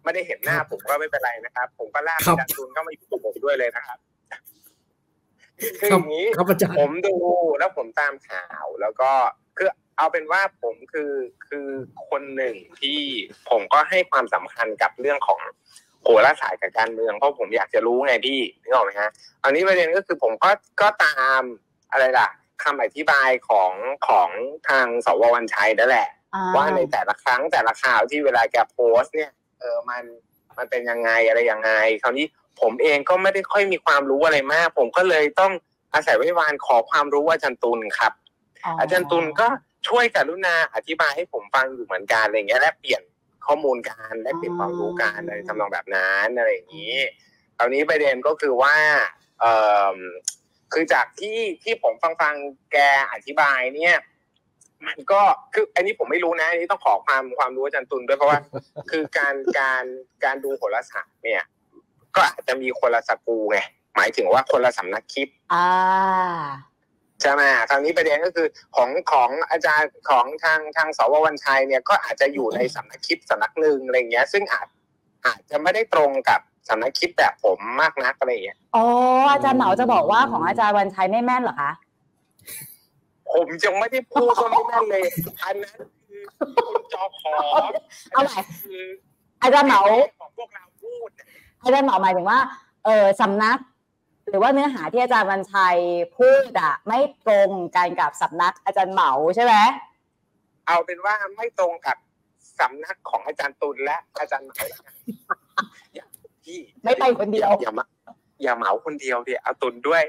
ไม่ได้เห็นหน้าผมก็ไม่เป็นไรนะครับผมก็ลากอาจารย์ตุลเข้ามาอยู่กับผมด้วยเลยนะครับคืออย่างนี้ผมดูแล้วผมตามข่าวแล้วก็คือเอาเป็นว่าผมคือคนหนึ่งที่ผมก็ให้ความสำคัญกับเรื่องของโหราศาสตร์กับการเมืองเพราะผมอยากจะรู้ไงพี่นึกออกไหมฮะอันนี้ประเด็นก็คือผมก็ตามอะไรล่ะคำอธิบายของทางสว.วรรณชัยนั่นแหละว่าในแต่ละครั้งแต่ละข่าวที่เวลาแกโพสต์เนี่ยมันเป็นยังไงอะไรยังไงคราวนี้ผมเองก็ไม่ได้ค่อยมีความรู้อะไรมากผมก็เลยต้องอาศัยวิวานขอความรู้อาจารย์ตุลครับอาจารย์ตุลก็ช่วยกรุณาอธิบายให้ผมฟังอยู่เหมือนกันอะไรเงี้ยและเปลี่ยนข้อมูลการและเปลี่ยนความรู้การอะไรทำนองแบบนั้นอะไรอย่างนี้คราวนี้ประเด็นก็คือว่าคือจากที่ผมฟังแกอธิบายเนี่ยมันก็คืออันนี้ผมไม่รู้นะอันนี้ต้องขอความรู้อาจารย์ตุลด้วยเพราะว่าคือการดูโหราศาสตร์เนี่ยก็อาจจะมีคนละสกูไงหมายถึงว่าคนละสำนักคิดใช่ไหมคราวนี้ประเด็นก็คือของอาจารย์ของทางสว.วรรณชัยเนี่ยก็อาจจะอยู่ในสำนักคิดสำนักหนึ่งอะไรเงี้ยซึ่งอาจจะไม่ได้ตรงกับสำนักคิดแบบผมมากนักอะไรเงี้ยอ๋ออาจารย์เหมาจะบอกว่าของอาจารย์วรรณชัยไม่แม่นเหรอคะผมยังไม่ได้พูดว่าไม่แม่นเลยอันนั้นคือคุณจอขอเอาใหม่อาจารย์เหมาของพวกเราพูดอาจารย์เหมาหมายถึงว่าสำนักหรือว่าเนื้อหาที่อาจารย์วรรณชัยพูดไม่ตรงกันกับสำนักอาจารย์เหมาใช่ไหมเอาเป็นว่าไม่ตรงกับสำนักของอาจารย์ตุลและอาจารย์เหมาแล้วกันพี่ไม่ไปคนเดียวอย่าเหมาคนเดียวดิเอาตุลด้วย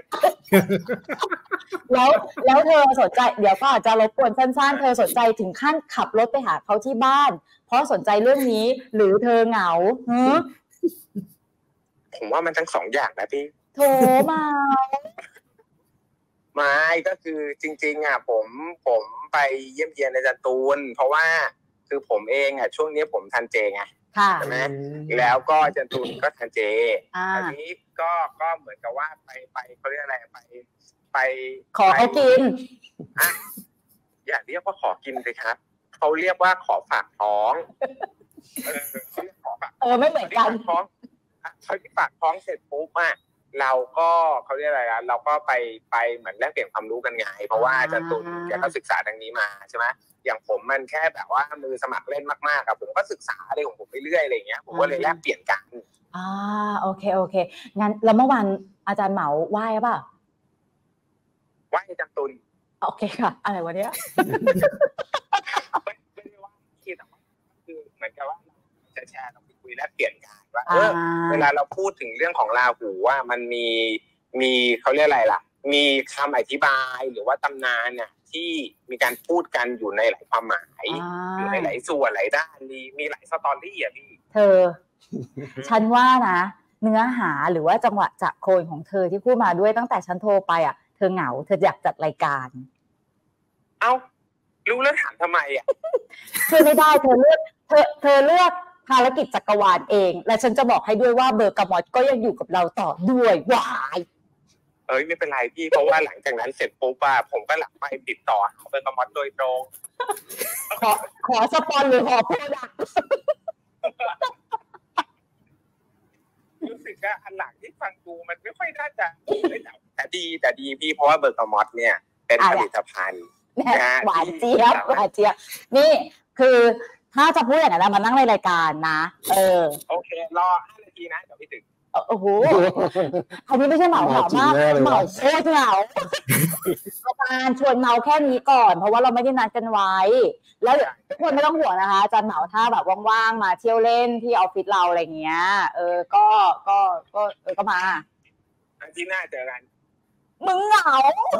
แล้วเธอสนใจเดี๋ยวก็อาจจะรบกวนสั้นๆเธอสนใจถึงขั้นขับรถไปหาเขาที่บ้านเพราะสนใจเรื่องนี้หรือเธอเหงาผมว่ามันทั้งสองอย่างนะพี่โถมาไม่ก็คือจริงๆผมไปเยี่ยมเยียนอาจารย์ตูลเพราะว่าคือผมเองช่วงนี้ผมทานเจไงใช่ไหมแล้วก็อาจารย์ตูลก็ทานเจอันนี้ก็เหมือนกับว่าไปเขาเรียกอะไรไปขอเขากินอย่าเรียกว่าขอกินเลยครับเขาเรียกว่าขอฝากท้องไม่เหมือนกันท้องเขาที่ฝากท้องเสร็จปุ๊บเราก็เขาเรียกอะไรเราก็ไปเหมือนแลกเปลี่ยนความรู้กันไงเพราะว่าอาจารย์ตุลแกก็ศึกษาทางนี้มาใช่ไหมอย่างผมมันแค่แบบว่ามือสมัครเล่นมากๆผมก็ศึกษาอะไรของผมไปเรื่อยอะไรอย่างเงี้ยผมก็เลยแลกเปลี่ยนกันโอเคงั้นแล้วเมื่อวานอาจารย์เหมาไหว้ป่ะไหว้อาจารย์ตุลโอเคค่ะอะไรวะเนี้ยไม่ได้ว่าคิดแต่ว่าคือเหมือนกับว่าจะแชร์เราคุยแลกเปลี่ยนกันว่าเวลาเราพูดถึงเรื่องของราหูว่ามันมีเขาเรียกอะไรล่ะมีคำอธิบายหรือว่าตำนานเนี่ยที่มีการพูดกันอยู่ในหลายความหมายอยู่ในหลายส่วนหลายด้านมีหลายสตอรี่พี่เธอฉันว่านะเนื้อหาหรือว่าจังหวะจักโคนของเธอที่พูดมาด้วยตั้งแต่ฉันโทรไปเธอเหงาเธออยากจัดรายการรู้แล้วถามทำไมเธอไม่ได้เธอเลือกภารกิจจักรวาลเองและฉันจะบอกให้ด้วยว่าเบอร์กามอดก็ยังอยู่กับเราต่อด้วยวายไม่เป็นไรพี่เพราะว่าหลังจากนั้นเสร็จปุ๊บผมก็หลังไปติดต่อเขาเบอร์กามอดโดยตรงขอสปอนหรือขอโปรดักต์รู้สึกว่าอันหลังที่ฟังดูมันไม่ค่อยน่าจะแต่ดีพี่เพราะว่าเบอร์กามอดเนี่ยเป็นผลิตภัณฑ์หวานเจี๊ยบนี่คือถ้าจะพูดอย่างนั้นมานั่งในรายการนะโอเครอ5 นาทีนะเดี๋ยวพี่ถึงโอ้โหอันนี้ไม่ใช่เหมามากเหมาโคตรเหงาอาจารย์ชวนเมาแค่นี้ก่อนเพราะว่าเราไม่ได้นัดกันไว้แล้วทุกคนไม่ต้องห่วงนะคะอาจารย์เหมาถ้าแบบว่างๆมาเที่ยวเล่นที่ออฟฟิศเราอะไรเงี้ยก็มาที่หน้าเจอกันมึงเหงา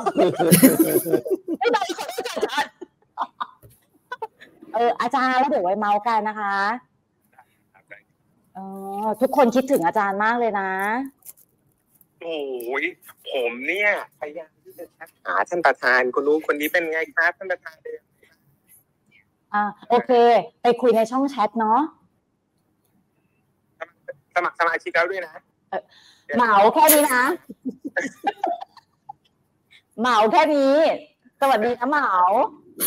ไม่ได้ขอโทษอาจารย์อาจารย์แล้วเดี๋ยวไว้เมากันนะคะทุกคนคิดถึงอาจารย์มากเลยนะโอ้ยผมเนี่ยพยายามที่จะหาท่านประธานคนรู้คนนี้เป็นไงครับท่านประธานโอเคไปคุยในช่องแชทเนาะสมัครสมาชิกแล้วด้วยนะเหมาแค่นี้นะเหมาแค่นี้สวัสดีนะเหมา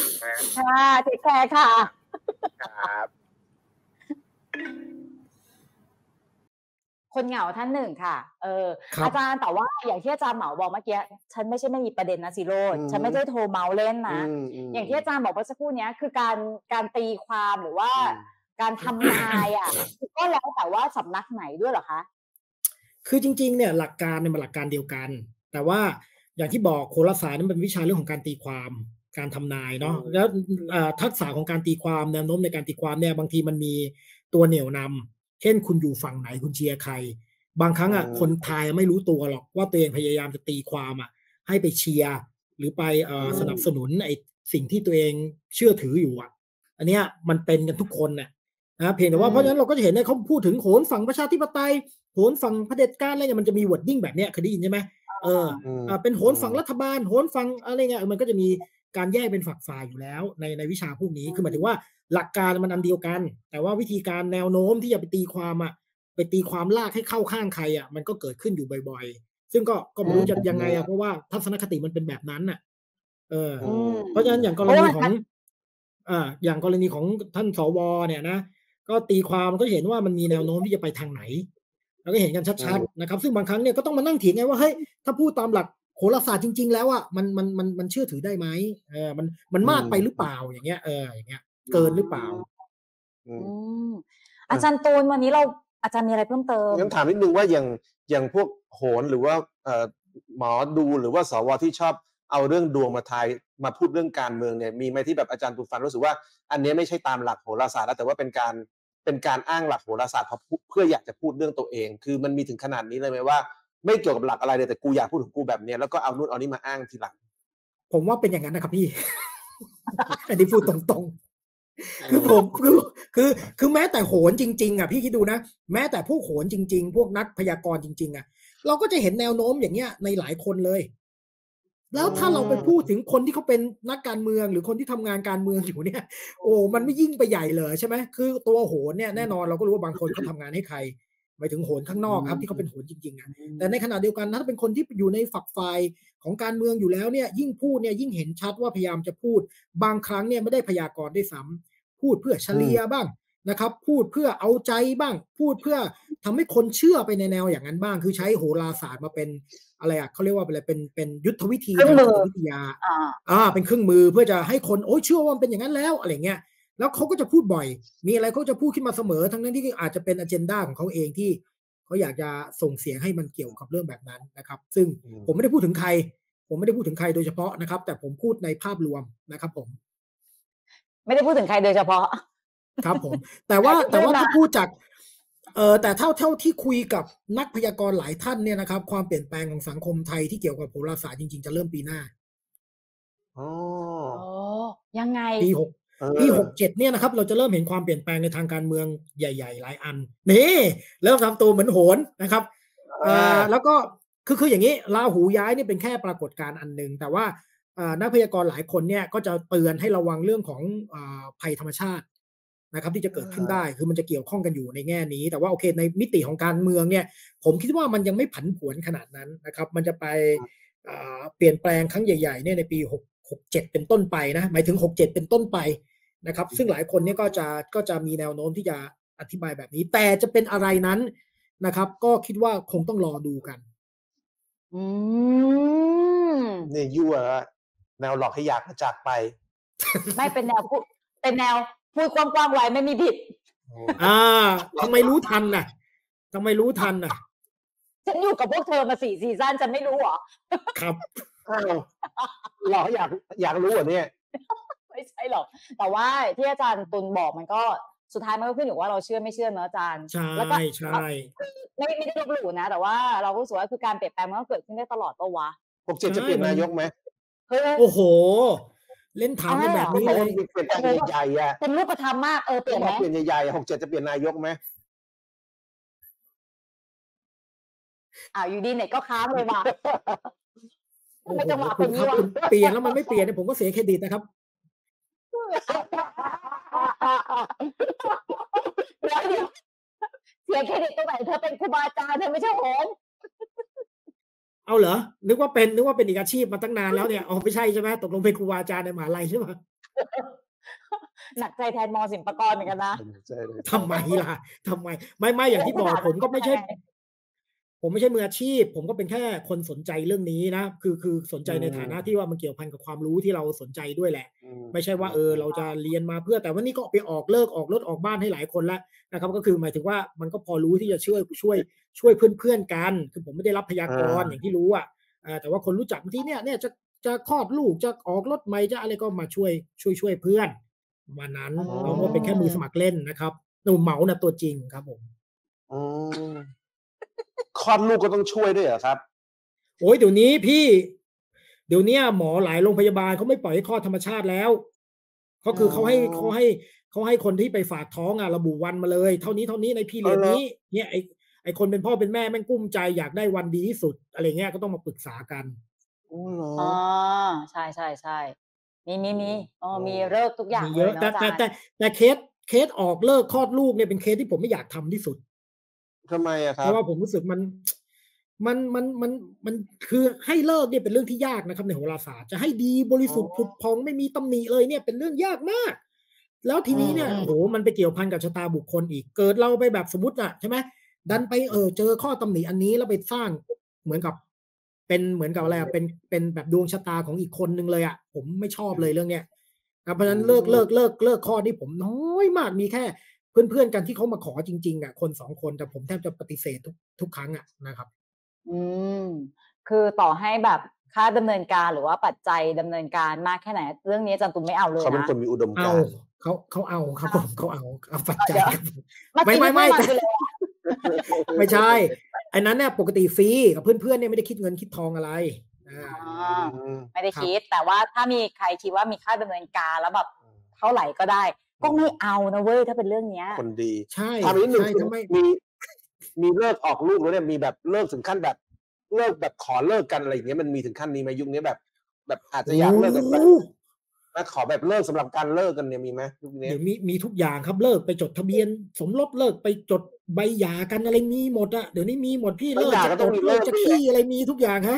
ค่ะเทคแคร์ค่ะครับคนเหงาท่านหนึ่งค่ะอาจารย์แต่ว่าอย่างที่อาจารย์เหมาบอกเมื่อกี้ฉันไม่ใช่ไม่มีประเด็นนะซิโรจน์ฉันไม่ได้โทรเมาเล่นนะอย่างที่อาจารย์บอกเมื่อสักครู่นี้คือการตีความหรือว่าการทำนายอ่ะก็แล้วแต่ว่าสำนักไหนด้วยเหรอคะคือจริงๆเนี่ยหลักการเนี่ยมันหลักการเดียวกันแต่ว่าอย่างที่บอกโหราศาสตร์นั้นเป็นวิชาเรื่องของการตีความการทำนายเนาะแล้วทักษะของการตีความแนวโน้มในการตีความเนี่ยบางทีมันมีตัวเหนี่ยวนำเช่นคุณอยู่ฝั่งไหนคุณเชียร์ใครบางครั้งคนทายไม่รู้ตัวหรอกว่าตัวเองพยายามจะตีความให้ไปเชียร์หรือไปสนับสนุนไอ้สิ่งที่ตัวเองเชื่อถืออยู่อันเนี้ยมันเป็นกันทุกคนนะเพียงแต่ว่าเพราะฉะนั้นเราก็จะเห็นเขาพูดถึงโหนฝั่งประชาธิปไตยโหนฝั่งเผด็จการอะไรเงี้ยมันจะมีวอร์ดดิ้งแบบเนี้ยเคยได้ยินใช่ไหมเป็นโหนฝั่งรัฐบาลโหนฝั่งอะไรเงี้ยมันก็จะมีการแยกเป็นฝักฝ่ายอยู่แล้วในวิชาพวกนี้คือหมายถึงว่าหลักการมันอันเดียวกันแต่ว่าวิธีการแนวโน้มที่จะไปตีความไปตีความลากให้เข้าข้างใครมันก็เกิดขึ้นอยู่บ่อยๆซึ่งก็ไม่รู้จะยังไงเพราะว่าทัศนคติมันเป็นแบบนั้นเพราะฉะนั้นอย่างกรณีของอย่างกรณีของท่านสวเนี่ยนะก็ตีความก็เห็นว่ามันมีแนวโน้มที่จะไปทางไหนแล้วก็เห็นกันชัดๆนะครับซึ่งบางครั้งเนี่ยก็ต้องมานั่งเถียงไงว่าเฮ้ยถ้าพูดตามหลักโหราศาสตร์จริงๆแล้วมันเชื่อถือได้ไหมมันมากไปหรือเปล่าอย่างเงี้ยอย่างเงี้ยเกินหรือเปล่าอาจารย์ตูนวันนี้อาจารย์มีอะไรเพิ่มเติมงั้นถามนิดนึงว่าอย่างพวกโหนหรือว่าหมอดูหรือว่าสวที่ชอบเอาเรื่องดวงมาทายมาพูดเรื่องการเมืองเนี่ยมีไหมที่แบบอาจารย์ตูนฟังรู้สึกว่าอันนี้ไม่ใช่ตามหลักโหราศาสตร์แล้วแต่ว่าเป็นการอ้างหลักโหราศาสตร์เพื่ออยากจะพูดเรื่องตัวเองคือมันมีถึงขนาดนี้เลยไหมว่าไม่เกี่ยวกับหลักอะไรเลยแต่กูอยากพูดถึงกูแบบนี้แล้วก็เอานู่นเอานี่มาอ้างทีหลังผมว่าเป็นอย่างนั้นนะครับพี่ อันนี้พูดตรงๆคือผมคือแม้แต่โหนจริงๆพี่คิดดูนะแม้แต่พวกโหนจริงๆพวกนักพยากรณ์จริงๆเราก็จะเห็นแนวโน้มอย่างเงี้ยในหลายคนเลยแล้วถ้าเราไปพูดถึงคนที่เขาเป็นนักการเมืองหรือคนที่ทำงานการเมืองอยู่เนี่ยโอ้มันไม่ยิ่งไปใหญ่เลยใช่ไหมคือตัวโหนเนี่ยแน่นอนเราก็รู้ว่าบางคนเขาทำงานให้ใครหมายถึงโหนข้างนอกครับที่เขาเป็นโหนจริงๆแต่ในขณะเดียวกันถ้าเป็นคนที่อยู่ในฝักฝ่ายของการเมืองอยู่แล้วเนี่ยยิ่งพูดเนี่ยยิ่งเห็นชัดว่าพยายามจะพูดบางครั้งเนี่ยไม่ได้พยากรณ์ด้วยซ้ำพูดเพื่อเฉลี่ยบ้างนะครับพูดเพื่อเอาใจบ้างพูดเพื่อทำให้คนเชื่อไปในแนวอย่างนั้นบ้างคือใช้โหราศาสตร์มาเป็นอะไรเขาเรียกว่าเป็นยุทธวิธีทางจิตวิทยาเป็นเครื่องมือเพื่อจะให้คนเชื่อว่ามันเป็นอย่างนั้นแล้วอะไรเงี้ยแล้วเขาก็จะพูดบ่อยมีอะไรเขาจะพูดขึ้นมาเสมอทั้งนั้นที่อาจจะเป็นอเจนดาของเขาเองที่เขาอยากจะส่งเสียงให้มันเกี่ยวกับเรื่องแบบนั้นนะครับซึ่งผมไม่ได้พูดถึงใครโดยเฉพาะนะครับแต่ผมพูดในภาพรวมนะครับผมไม่ได้พูดถึงใครโดยเฉพาะครับผมแต่ว่าถ้าพูดจากแต่เท่าที่คุยกับนักพยากรณ์หลายท่านเนี่ยนะครับความเปลี่ยนแปลงของสังคมไทยที่เกี่ยวกับโหราศาสตร์จริงๆจะเริ่มปีหน้ายังไงปี67เนี่ยนะครับเราจะเริ่มเห็นความเปลี่ยนแปลงในทางการเมืองใหญ่ๆหลายอันนี่เริ่มทำตัวเหมือนโหนนะครับแล้วก็คืออย่างนี้ราหูย้ายนี่เป็นแค่ปรากฏการณ์อันนึงแต่ว่านักพยากรณ์หลายคนเนี่ยก็จะเตือนให้ระวังเรื่องของภัยธรรมชาตินะครับที่จะเกิดขึ้นได้คือมันจะเกี่ยวข้องกันอยู่ในแง่นี้แต่ว่าโอเคในมิติของการเมืองเนี่ยผมคิดว่ามันยังไม่ผันผวนขนาดนั้นนะครับมันจะไปเปลี่ยนแปลงครั้งใหญ่ๆเนี่ยในปี67เป็นต้นไปนะหมายถึง67เป็นต้นไปนะครับซึ่งหลายคนเนี่ยก็จะมีแนวโน้มที่จะอธิบายแบบนี้แต่จะเป็นอะไรนั้นนะครับก็คิดว่าคงต้องรอดูกันนี่ยั่วแนวหลอกให้อยากจากไปไม่เป็นแนวพูดกว้างๆไว้ไม่มีผิดทำไมรู้ทันน่ะฉันอยู่กับพวกเธอมา4 ซีซั่นฉันไม่รู้หรอครับหลอกให้อยากรู้เหรอเนี่ยไม่ใช่หรอกแต่ว่าที่อาจารย์ตุลบอกมันก็สุดท้ายมันก็ขึ้นอยู่ว่าเราเชื่อไม่เชื่อเนอะอาจารย์แล้วก็ไม่ได้ลบหลู่นะแต่ว่าเราก็รู้สึกว่าคือการเปลี่ยนแปลงมันก็เกิดขึ้นได้ตลอดปะวะ 67จะเปลี่ยนนายกไหมโอ้โหเล่นถามกันแบบนี้เลยเปลี่ยนแปลงใหญ่ๆเป็นรูปธรรมมากเปลี่ยนไหมเปลี่ยนใหญ่ๆ67จะเปลี่ยนนายกไหมอยู่ดีเน็ตก็ค้างเลยว่ะไม่จังหวะเป็นนี้วะเปลี่ยนแล้วมันไม่เปลี่ยนเนี่ยผมก็เสียเครดิตนะครับเสียเครดิตตรงไหนเธอเป็นครูบาอาจารย์เธอไม่ใช่โหนเอาเหรอนึกว่าเป็นอีกอาชีพมาตั้งนานแล้วเนี่ยไม่ใช่ใช่ไหมตกลงเป็นครูบาอาจารย์ในมหาลัยใช่ไหมหนักใจแทนม.ศิลปากรเหมือนกันนะทำไมล่ะไม่อย่างที่บอกผมก็ไม่ใช่ผมไม่ใช่มืออาชีพผมก็เป็นแค่คนสนใจเรื่องนี้นะคือสนใจในฐานะที่ว่ามันเกี่ยวพันกับความรู้ที่เราสนใจด้วยแหละไม่ใช่ว่าเราจะเรียนมาเพื่อแต่วันนี้ก็ไปออกเลิกออกรถออกบ้านให้หลายคนแล้วนะครับก็คือหมายถึงว่ามันก็พอรู้ที่จะช่วยเพื่อนๆกันคือผมไม่ได้รับพยากรณ์อย่างที่รู้อ่ะแต่ว่าคนรู้จักบางทีเนี่ยจะคลอดลูกจะออกรถใหม่จะอะไรก็มาช่วยเพื่อนวันนั้นเราก็เป็นแค่มือสมัครเล่นนะครับหนุ่มเหมานะตัวจริงครับผมคลอดลูกก็ต้องช่วยด้วยเหรอครับโอ้ยเดี๋ยวนี้หมอหลายโรงพยาบาลเขาไม่ปล่อยให้คลอดธรรมชาติแล้วก็คือเขาให้คนที่ไปฝากท้องระบุวันมาเลยเท่านี้ในพีเรียดนี้เนี่ยไอคนเป็นพ่อเป็นแม่แม่งกุ้มใจอยากได้วันดีที่สุดอะไรเงี้ยก็ต้องมาปรึกษากันใช่มีเลิกทุกอย่างเยอะแต่เคสออกเลิกคลอดลูกเนี่ยเป็นเคสที่ผมไม่อยากทำที่สุดทำไมอะครับเพราะว่าผมรู้สึกมันคือให้เลิกเนี่ยเป็นเรื่องที่ยากนะครับในโหราศาสตร์จะให้ดีบริสุทธิ์ผุดพองไม่มีตำหนิเลยเนี่ยเป็นเรื่องยากมากแล้วทีนี้เนี่ยโอ้โหมันไปเกี่ยวพันกับชะตาบุคคลอีกเกิดเราไปแบบสมมติใช่ไหมดันไปเจอข้อตำหนิอันนี้แล้วไปสร้างเหมือนกับอะไรเป็นแบบดวงชะตาของอีกคนนึงเลยผมไม่ชอบเลยเรื่องเนี้ยเพราะฉะนั้นเลิกข้อที่ผมน้อยมากมีแค่เพื่อนกันที่เขามาขอจริงๆคน2คนแต่ผมแทบจะปฏิเสธทุกครั้งนะครับคือต่อให้แบบค่าดำเนินการหรือว่าปัจจัยดำเนินการมากแค่ไหนเรื่องนี้อาจารย์ตุ้มไม่เอาเลยนะเขาเป็นคนมีอุดมการณ์เขาเอาครับผมเขาเอาปัจจัยไม่ใช่อันนั้นเนี่ยปกติฟรีกับเพื่อนๆเนี่ยไม่ได้คิดเงินคิดทองอะไรไม่ได้คิดแต่ว่าถ้ามีใครคิดว่ามีค่าดำเนินการแล้วแบบเท่าไหร่ก็ได้ก็ไม่เอานะเว้ยถ้าเป็นเรื่องนี้คนดีใช่ทำนิดนึงมีเลิกออกลูกแล้วเนี่ยมีแบบเลิกถึงขั้นแบบเลิกแบบขอเลิกกันอะไรอย่างเงี้ยมันมีถึงขั้นนี้ไหมยุคนี้แบบอาจจะอยากเลิกแบบขอแบบเลิกสำหรับการเลิกกันเนี่ยมีไหมยุคนี้เดี๋ยวมีทุกอย่างครับเลิกไปจดทะเบียนสมรสเลิกไปจดใบหย่ากันอะไรมีหมดเดี๋ยวนี้มีหมดพี่เลิกจะตดเลิกจะขี้อะไรมีทุกอย่างฮะ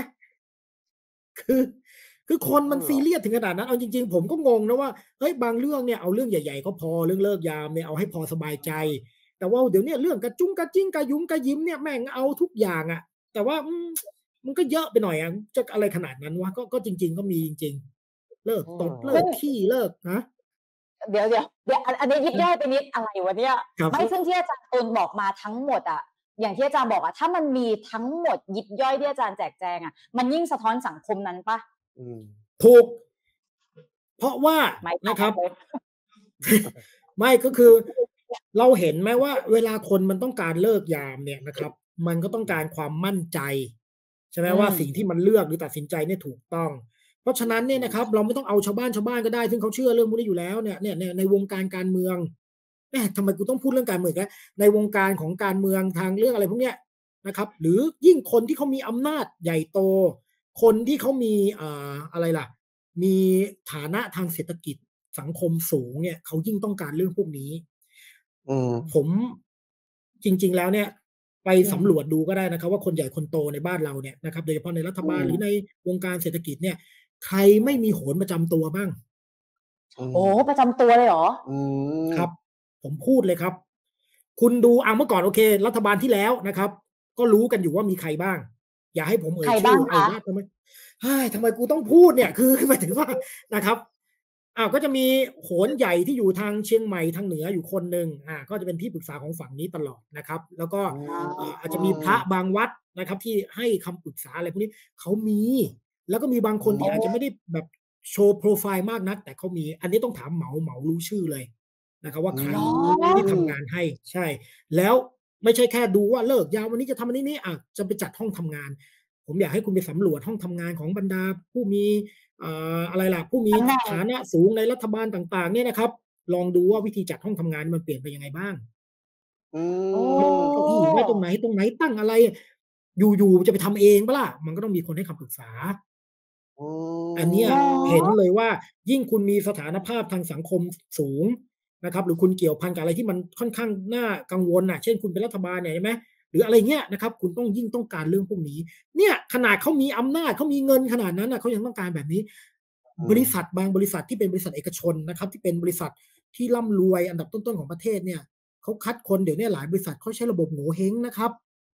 คือคนมันซีเรียสถึงขนาดนั้นเอาจริงๆผมก็งงนะว่าเฮ้ยบางเรื่องเนี่ยเอาเรื่องใหญ่ๆก็พอเรื่องเลิกยามเนี่ยเอาให้พอสบายใจแต่ว่าเดี๋ยวนี้เรื่องกระจุ้งกระจิ้งกระยุ้งกระยิ้มเนี่ยแม่งเอาทุกอย่างแต่ว่ามันก็เยอะไปหน่อยจะอะไรขนาดนั้นวะก็จริงๆก็มีจริงๆเลิกตดเลิกขี้เลิกนะเดี๋ยวอันนี้ยิบย่อยไปนิดอะไรวะเนี่ยไม่ซึ่งที่อาจารย์ตูนบอกมาทั้งหมดอย่างที่อาจารย์บอกถ้ามันมีทั้งหมดยิบย่อยที่อาจารย์แจกแจงมันยิ่งสะท้อนสังคมนั้นปะถูกเพราะว่านะครับไม่ก็คือเราเห็นไหมว่าเวลาคนมันต้องการเลิกยามเนี่ยนะครับมันก็ต้องการความมั่นใจใช่ไหมว่าสิ่งที่มันเลือกหรือตัดสินใจเนี่ยถูกต้องเพราะฉะนั้นเนี่ยนะครับเราไม่ต้องเอาชาวบ้านก็ได้ซึ่งเขาเชื่อเรื่องพวกนี้อยู่แล้วเนี่ยในวงการเมืองทำไมกูต้องพูดเรื่องการเมืองนะในวงการของการเมืองทางเรื่องอะไรพวกเนี้ยนะครับหรือยิ่งคนที่เขามีอำนาจใหญ่โตคนที่เขามีอะไรล่ะมีฐานะทางเศรษฐกิจสังคมสูงเนี่ยเขายิ่งต้องการเรื่องพวกนี้ผมจริงๆแล้วเนี่ยไปสำรวจดูก็ได้นะครับว่าคนใหญ่คนโตในบ้านเราเนี่ยนะครับโดยเฉพาะในรัฐบาลหรือในวงการเศรษฐกิจเนี่ยใครไม่มีโหรประจำตัวบ้างโอ้ประจำตัวเลยเหรอครับผมพูดเลยครับคุณดูเมื่อก่อนโอเครัฐบาลที่แล้วนะครับก็รู้กันอยู่ว่ามีใครบ้างอย่าให้ผมเอ่ยชื่อว่าทำไมกูต้องพูดเนี่ยคือหมายถึงว่านะครับก็จะมีโหรใหญ่ที่อยู่ทางเชียงใหม่ทางเหนืออยู่คนหนึ่งก็จะเป็นที่ปรึกษาของฝั่งนี้ตลอดนะครับแล้วก็อาจจะมีพระบางวัดนะครับที่ให้คำปรึกษาอะไรพวกนี้เขามีแล้วก็มีบางคนที่อาจจะไม่ได้แบบโชว์โปรไฟล์มากนักแต่เขามีอันนี้ต้องถามเหมารู้ชื่อเลยนะครับว่าใครที่ทำงานให้ใช่แล้วไม่ใช่แค่ดูว่าเลิกยาววันนี้จะทำอันนี้จะไปจัดห้องทำงานผมอยากให้คุณไปสำรวจห้องทำงานของบรรดาผู้มีอะไรล่ะผู้มีฐานะสูงในรัฐบาลต่างๆเนี่ยนะครับลองดูว่าวิธีจัดห้องทำงานมันเปลี่ยนไปยังไงบ้างเก้าอี้ไว้ตรงไหนตั้งอะไรอยู่จะไปทำเองปะล่ะมันก็ต้องมีคนให้คำปรึกษาอันนี้เห็นเลยว่ายิ่งคุณมีสถานภาพทางสังคมสูงนะครับหรือคุณเกี่ยวพันกับอะไรที่มันค่อนข้างน่ากังวลเช่นคุณเป็นรัฐบาลเนี่ยใช่ไหมหรืออะไรเงี้ยนะครับคุณต้องยิ่งต้องการเรื่องพวกนี้เนี่ยขนาดเขามีอำนาจเขามีเงินขนาดนั้นเขายังต้องการแบบนี้บริษัทบางบริษัทที่เป็นบริษัทเอกชนนะครับที่เป็นบริษัทที่ร่ำรวยอันดับต้นๆของประเทศเนี่ยเขาคัดคนเดี๋ยวนี้หลายบริษัทเขาใช้ระบบโง่เฮงนะครับ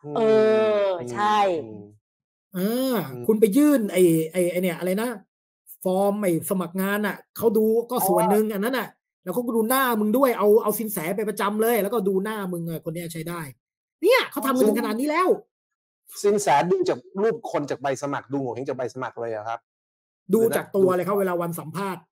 ใช่คุณไปยื่นไอ้เนี่ยอะไรนะฟอร์มไอ้สมัครงานอ่ะเขาดูก็ส่วนหนึ่งอันนั้นอ่ะแล้วเขาก็ดูหน้ามึงด้วยเอาสินแสไปประจำเลยแล้วก็ดูหน้ามึงคนนี้ใช้ได้เนี่ยเขาทำกันถึงขนาดนี้แล้วสินแสดูจากรูปคนจากใบสมัครดูโง่เฮงจากใบสมัครเลยอะครับดูจากตัวเลยครับเวลาวันสัมภาษณ์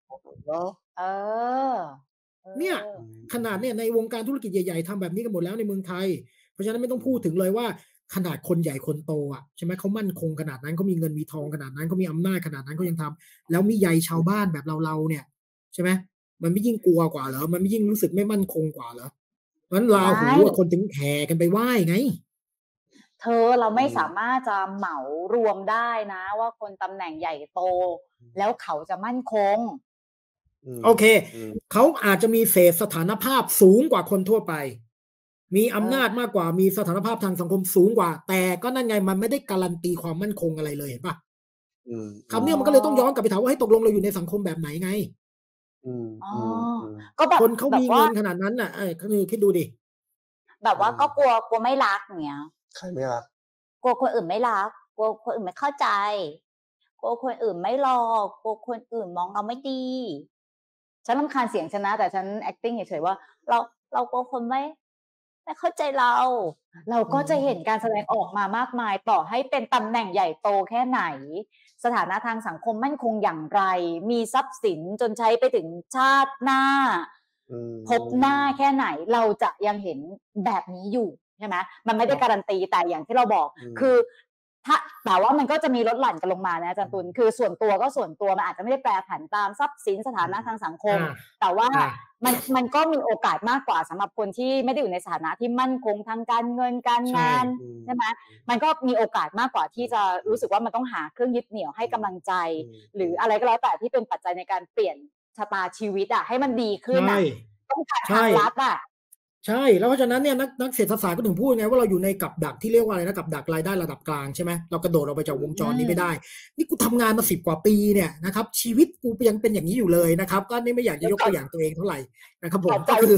เนี่ยขนาดเนี่ยในวงการธุรกิจใหญ่ๆทำแบบนี้กันหมดแล้วในเมืองไทยเพราะฉะนั้นไม่ต้องพูดถึงเลยว่าขนาดคนใหญ่คนโตอ่ะใช่ไหมเขามั่นคงขนาดนั้นเขามีเงินมีทองขนาดนั้นเขามีอำนาจขนาดนั้นเขายังทำแล้วมีใยชาวบ้านแบบเราเนี่ยใช่ไหมมันไม่ยิ่งกลัวกว่าเหรอมันไม่ยิ่งรู้สึกไม่มั่นคงกว่าเหรอเพราะฉะนั้นราหูคนถึงแห่กันไปไหว้ไงเธอเราไม่สามารถจะเหมารวมได้นะว่าคนตำแหน่งใหญ่โตแล้วเขาจะมั่นคงโอเคเขาอาจจะมีเศษสถานภาพสูงกว่าคนทั่วไปมีอำนาจมากกว่ามีสถานภาพทางสังคมสูงกว่าแต่ก็นั่นไงมันไม่ได้การันตีความมั่นคงอะไรเลยเห็นปะคำนี้มันก็เลยต้องย้อนกลับไปถามว่าให้ตกลงเราอยู่ในสังคมแบบไหนไงก็แบบคนเขามีเงินขนาดนั้นน่ะคือคิดดูดิแบบว่าก็กลัวไม่รักเงี้ยใครไม่รักกลัวคนอื่นไม่รักกลัวคนอื่นไม่เข้าใจกลัวคนอื่นไม่รอกลัวคนอื่นมองเราไม่ดีฉันรำคาญเสียงฉันนะแต่ฉัน acting เฉยๆว่าเรากลัวคนไม่เข้าใจเราก็จะเห็นการแสดงออกมามากมายต่อให้เป็นตำแหน่งใหญ่โตแค่ไหนสถานะทางสังคมมั่นคงอย่างไรมีทรัพย์สินจนใช้ไปถึงชาติหน้าพบหน้าแค่ไหนเราจะยังเห็นแบบนี้อยู่ใช่ไหมมันไม่ได้การันตีแต่อย่างที่เราบอกคือถ้าแต่ว่ามันก็จะมีลดหลั่นกันลงมานะอาจารย์ตุลคือส่วนตัวก็ส่วนตัวมันอาจจะไม่ได้แปรผันตามทรัพย์สินสถานะทางสังคมแต่ว่ามันก็มีโอกาสมากกว่าสำหรับคนที่ไม่ได้อยู่ในสถานะที่มั่นคงทางการเงินการงานใช่ไหมมันก็มีโอกาสมากกว่าที่จะรู้สึกว่ามันต้องหาเครื่องยึดเหนี่ยวให้กำลังใจหรืออะไรก็แล้วแต่ที่เป็นปัจจัยในการเปลี่ยนชะตาชีวิตอ่ะให้มันดีขึ้นอ่ะต้องการทางลัดอ่ะใช่แล้วเพราะฉะนั้นเนี่ยนักเศรษฐศาสตร์ก็ถึงพูดไงว่าเราอยู่ในกับดักที่เรียกว่าอะไรนะกับดักรายได้ระดับกลางใช่ไหมเรากระโดดออกไปจากวงจรนี้ไม่ได้นี่กูทำงานมา10 กว่าปีเนี่ยนะครับชีวิตกูยังเป็นอย่างนี้อยู่เลยนะครับก็นี่ไม่อยากจะยกตัวอย่างตัวเองเท่าไหร่นะครับผมก็คือ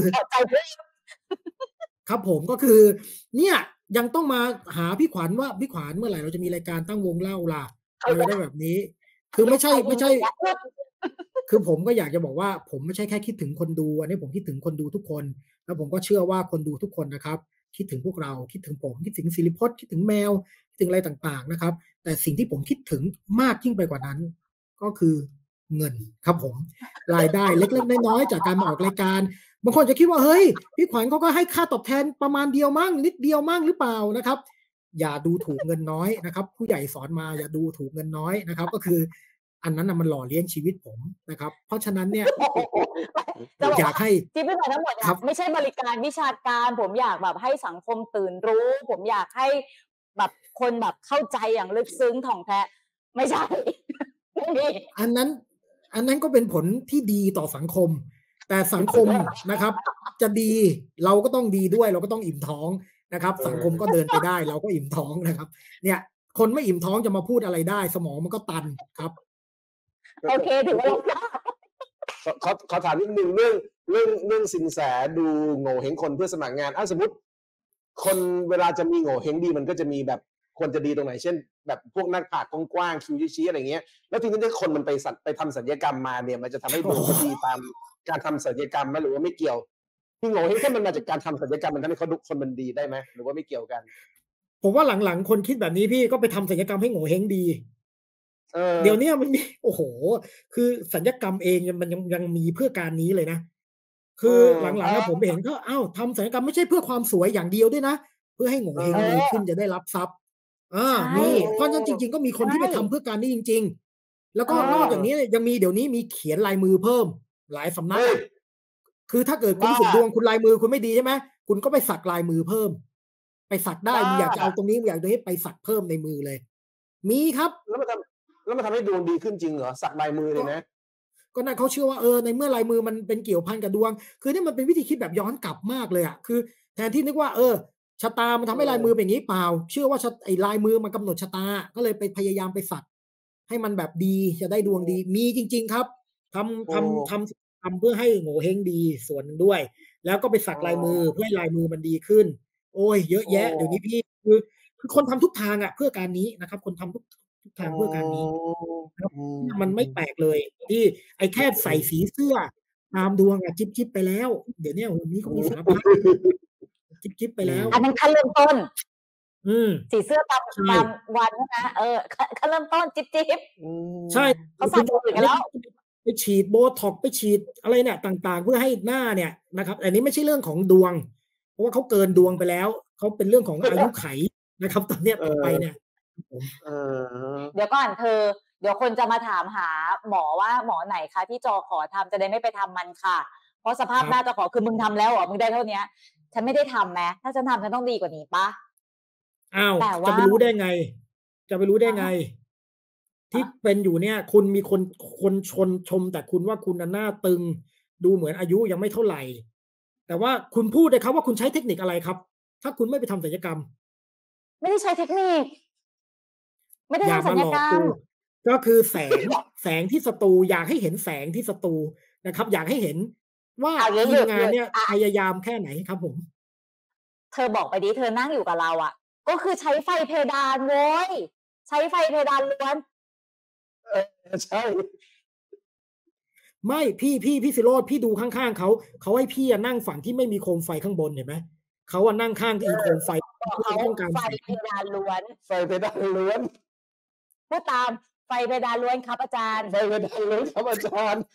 ครับผมก็คือเนี่ยยังต้องมาหาพี่ขวัญว่าพี่ขวัญเมื่อไหร่เราจะมีรายการตั้งวงเล่าล่ะอะไรได้แบบนี้คือไม่ใช่คือผมก็อยากจะบอกว่าผมไม่ใช่แค่คิดถึงคนดูอันนี้ผมคิดถึงคนดูทุกคนแล้วผมก็เชื่อว่าคนดูทุกคนนะครับคิดถึงพวกเราคิดถึงผมคิดถึงศิริพจน์คิดถึงแมวคิดถึงอะไรต่างๆนะครับแต่สิ่งที่ผมคิดถึงมากยิ่งไปกว่านั้นก็คือเงินครับผมรายได้เล็กๆน้อยๆจากการมาออกรายการบางคนจะคิดว่าเฮ้ยพี่ขวัญเขาก็ให้ค่าตอบแทนประมาณเดียวมั่งนิดเดียวมั่งหรือเปล่านะครับอย่าดูถูกเงินน้อยนะครับผู้ใหญ่สอนมาอย่าดูถูกเงินน้อยนะครับก็คืออันนั้นมันหล่อเลี้ยงชีวิตผมนะครับเพราะฉะนั้นเนี่ยอยากให้ที่พูดมาทั้งหมดไม่ใช่บริการวิชาการผมอยากแบบให้สังคมตื่นรู้ผมอยากให้แบบคนแบบเข้าใจอย่างลึกซึ้งถ่องแท้ไม่ใช่อันนั้นก็เป็นผลที่ดีต่อสังคมแต่สังคมนะครับจะดีเราก็ต้องดีด้วยเราก็ต้องอิ่มท้องนะครับสังคมก็เดินไปได้เราก็อิ่มท้องนะครับเนี่ยคนไม่อิ่มท้องจะมาพูดอะไรได้สมองมันก็ตันครับโอเคถือว่าเราเขาถามนิดนึงเรื่องสินแสดูโง่เฮงคนเพื่อสมัครงานสมมติคนเวลาจะมีโง่เฮงดีมันก็จะมีแบบควรจะดีตรงไหนเช่นแบบพวกนักปราชญ์กว้างๆคิวชี้อะไรเงี้ยแล้วทีนี้ถ้าคนมันไปทำศัลยกรรมมาเนี่ยมันจะทำให้ดวงดีตามการทำศัลยกรรมไหมหรือว่าไม่เกี่ยวที่โง่เฮงถ้ามันมาจากการทำศัลยกรรมมันทำให้เขาดูคนมันดีได้ไหมหรือว่าไม่เกี่ยวกันผมว่าหลังๆคนคิดแบบนี้พี่ก็ไปทำศัลยกรรมให้โง่เฮงดีเดี๋ยวนี้มันมีโอ้โหคือศัลยกรรมเองมันยังมีเพื่อการนี้เลยนะคือหลังๆผมเห็นก็ทำศัลยกรรมไม่ใช่เพื่อความสวยอย่างเดียวด้วยนะเพื่อให้โง่เฮงดีขึ้นจะได้รับทรัพย์มีเพราะฉะนั้นจริงๆก็มีคนที่ไปทำเพื่อการนี้จริงๆแล้วก็นอกจากนี้ยังมีเดี๋ยวนี้มีเขียนลายมือเพิ่มหลายสำนักคือถ้าเกิดคุณสุดดวงคุณลายมือคุณไม่ดีใช่ไหมคุณก็ไปสักลายมือเพิ่มไปสักได้อยากจะเอาตรงนี้อยากจะให้ไปสักเพิ่มในมือเลยมีครับแล้วมันทำให้ดวงดีขึ้นจริงเหรอสักลายมือเลยนะก็นั่นเขาเชื่อว่าในเมื่อลายมือมันเป็นเกี่ยวพันกับดวงคือนี่มันเป็นวิธีคิดแบบย้อนกลับมากเลยอ่ะคือแทนที่นึกว่าชะตามันทำให้ลายมือเป็นอย่างนี้เปล่าเชื่อว่าไอ้ลายมือมันกำหนดชะตาก็เลยไปพยายามไปสักให้มันแบบดีจะได้ดวงดีมีจริงๆครับทำเพื่อให้โง่เฮงดีส่วนนึงด้วยแล้วก็ไปสักลายมือเพื่อให้ลายมือมันดีขึ้นโอ้ยเยอะแยะเดี๋ยวนี้พี่คือคนทำทุกทางเพื่อการนี้นะครับคนทำทุกทางเพื่อการนี้มันไม่แปลกเลยที่ไอ้แค่ใส่สีเสื้อตามดวงจิ๊บไปแล้วเดี๋ยวนี้วันนี้เขามีสารพัดจิ๊บไปแล้วอันนั้นขั้นเริ่มต้นสีเสื้อตามวันนะขั้นเริ่มต้นจิ๊บใช่เขาใส่ตัวอื่นกันแล้วไปฉีดโบท็อกไปฉีดอะไรเนี่ยต่างๆเพื่อให้หน้าเนี่ยนะครับอันนี้ไม่ใช่เรื่องของดวงเพราะว่าเขาเกินดวงไปแล้วเขาเป็นเรื่องของอายุไขนะครับตอนนี้ต่อไปเนี่ยเดี๋ยวก่อนเดี๋ยวคนจะมาถามหาหมอว่าหมอไหนคะที่จอขอทำจะได้ไม่ไปทำมันค่ะเพราะสภาพหน้าจอขอคือมึงทำแล้วมึงได้เท่านี้ฉันไม่ได้ทำไหมถ้าฉันทำฉันต้องดีกว่านี้ปะอ้าวจะไปรู้ได้ไงที่เป็นอยู่เนี่ยคุณมีคนชมแต่คุณว่าคุณหน้าตึงดูเหมือนอายุยังไม่เท่าไหร่แต่ว่าคุณพูดเลยครับว่าคุณใช้เทคนิคอะไรครับถ้าคุณไม่ไปทำศัลยกรรมไม่ได้ใช้เทคนิคไม่ได้ทำศัลยกรรมก็คือแสงที่สตูอยากให้เห็นแสงที่สตูนะครับอยากให้เห็นว่าทีมงานเนี่ยพยายามแค่ไหนครับผมเธอบอกไปดิเธอนั่งอยู่กับเราก็คือใช้ไฟเพดานโว้ยใช้ไฟเพดานล้วนใช่ไม่พี่สิโรจน์พี่ดูข้างๆเขาให้พี่นั่งฝั่งที่ไม่มีโคมไฟข้างบนเห็นไหมเขานั่งข้างอีโคมไฟเขาไฟเพดานล้วนไฟเพดานล้วนพูดตามไฟเพดานล้วนครับอาจารย์ไฟเพดานล้วนครับอาจารย์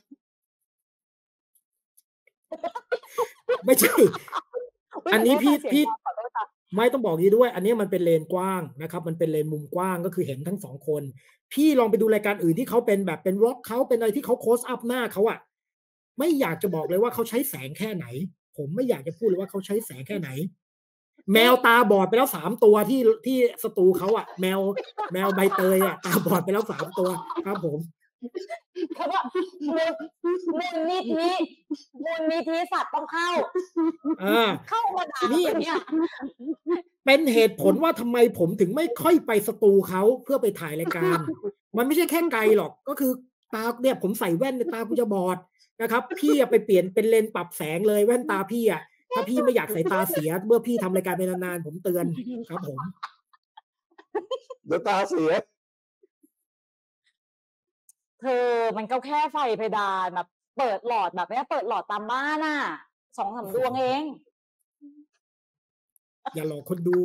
ไม่ใช่อันนี้พี่ไม่ต้องบอกนี้ด้วยอันนี้มันเป็นเลนกว้างนะครับมันเป็นเลนมุมกว้างก็คือเห็นทั้งสองคนพี่ลองไปดูรายการอื่นที่เขาเป็นแบบเป็นร็อกเขาเป็นอะไรที่เขาโคสอัพหน้าเขาไม่อยากจะบอกเลยว่าเขาใช้แสงแค่ไหนผมไม่อยากจะพูดเลยว่าเขาใช้แสงแค่ไหนแมวตาบอดไปแล้ว3 ตัวที่สตูเขาแมวใบเตยตาบอดไปแล้ว3 ตัวครับผมเขาบอกมูลนิธิสัตว์ต้องเข้ามาด่าเนี่ยเป็นเหตุผลว่าทำไมผมถึงไม่ค่อยไปสตูเขาเพื่อไปถ่ายรายการมันไม่ใช่แค่ไกลหรอกก็คือตาเนี่ยผมใส่แว่นในตากูจะบอดนะครับพี่ไปเปลี่ยนเป็นเลนส์ปรับแสงเลยแว่นตาพี่ถ้าพี่ไม่อยากสายตาเสียเมื่อพี่ทำรายการไปนานๆผมเตือนครับผมเดี๋ยวตาเสียมันก็แค่ไฟเพดานแบบเปิดหลอดแบบนี้เปิดหลอดตามบ้าน2-3 ดวงเองอย่าหลอกคนดู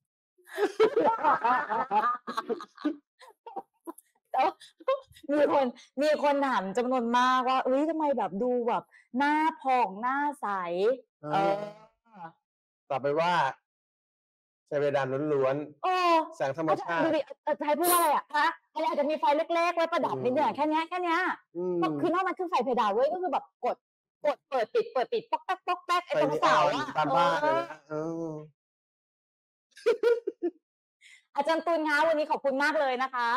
มีคนถามจำนวนมากว่าทำไมแบบดูแบบหน้าผ่องหน้าใสตอบไปว่าใช้เพดานล้วนๆแสงธรรมชาติใช้พูดว่าอะไรอาจจะมีไฟเล็กๆไว้ประดับนิดหน่อยแค่นี้คือนอกนั้นคือไฟเพดานเว้ยก็คือแบบกดเปิดปิดป๊อกแป๊กไอ้ตรงเสาตามบ้านอาจารย์ตูนคะวันนี้ขอบคุณมากเลยนะคะ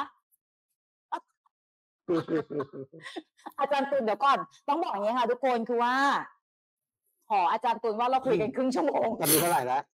อาจารย์ตูนเดี๋ยวก่อนต้องบอกอย่างนี้ค่ะทุกคนคือว่าขออาจารย์ตูนว่าเราคุยกันครึ่งชั่วโมงตอนนี้เท่าไหร่แล้ว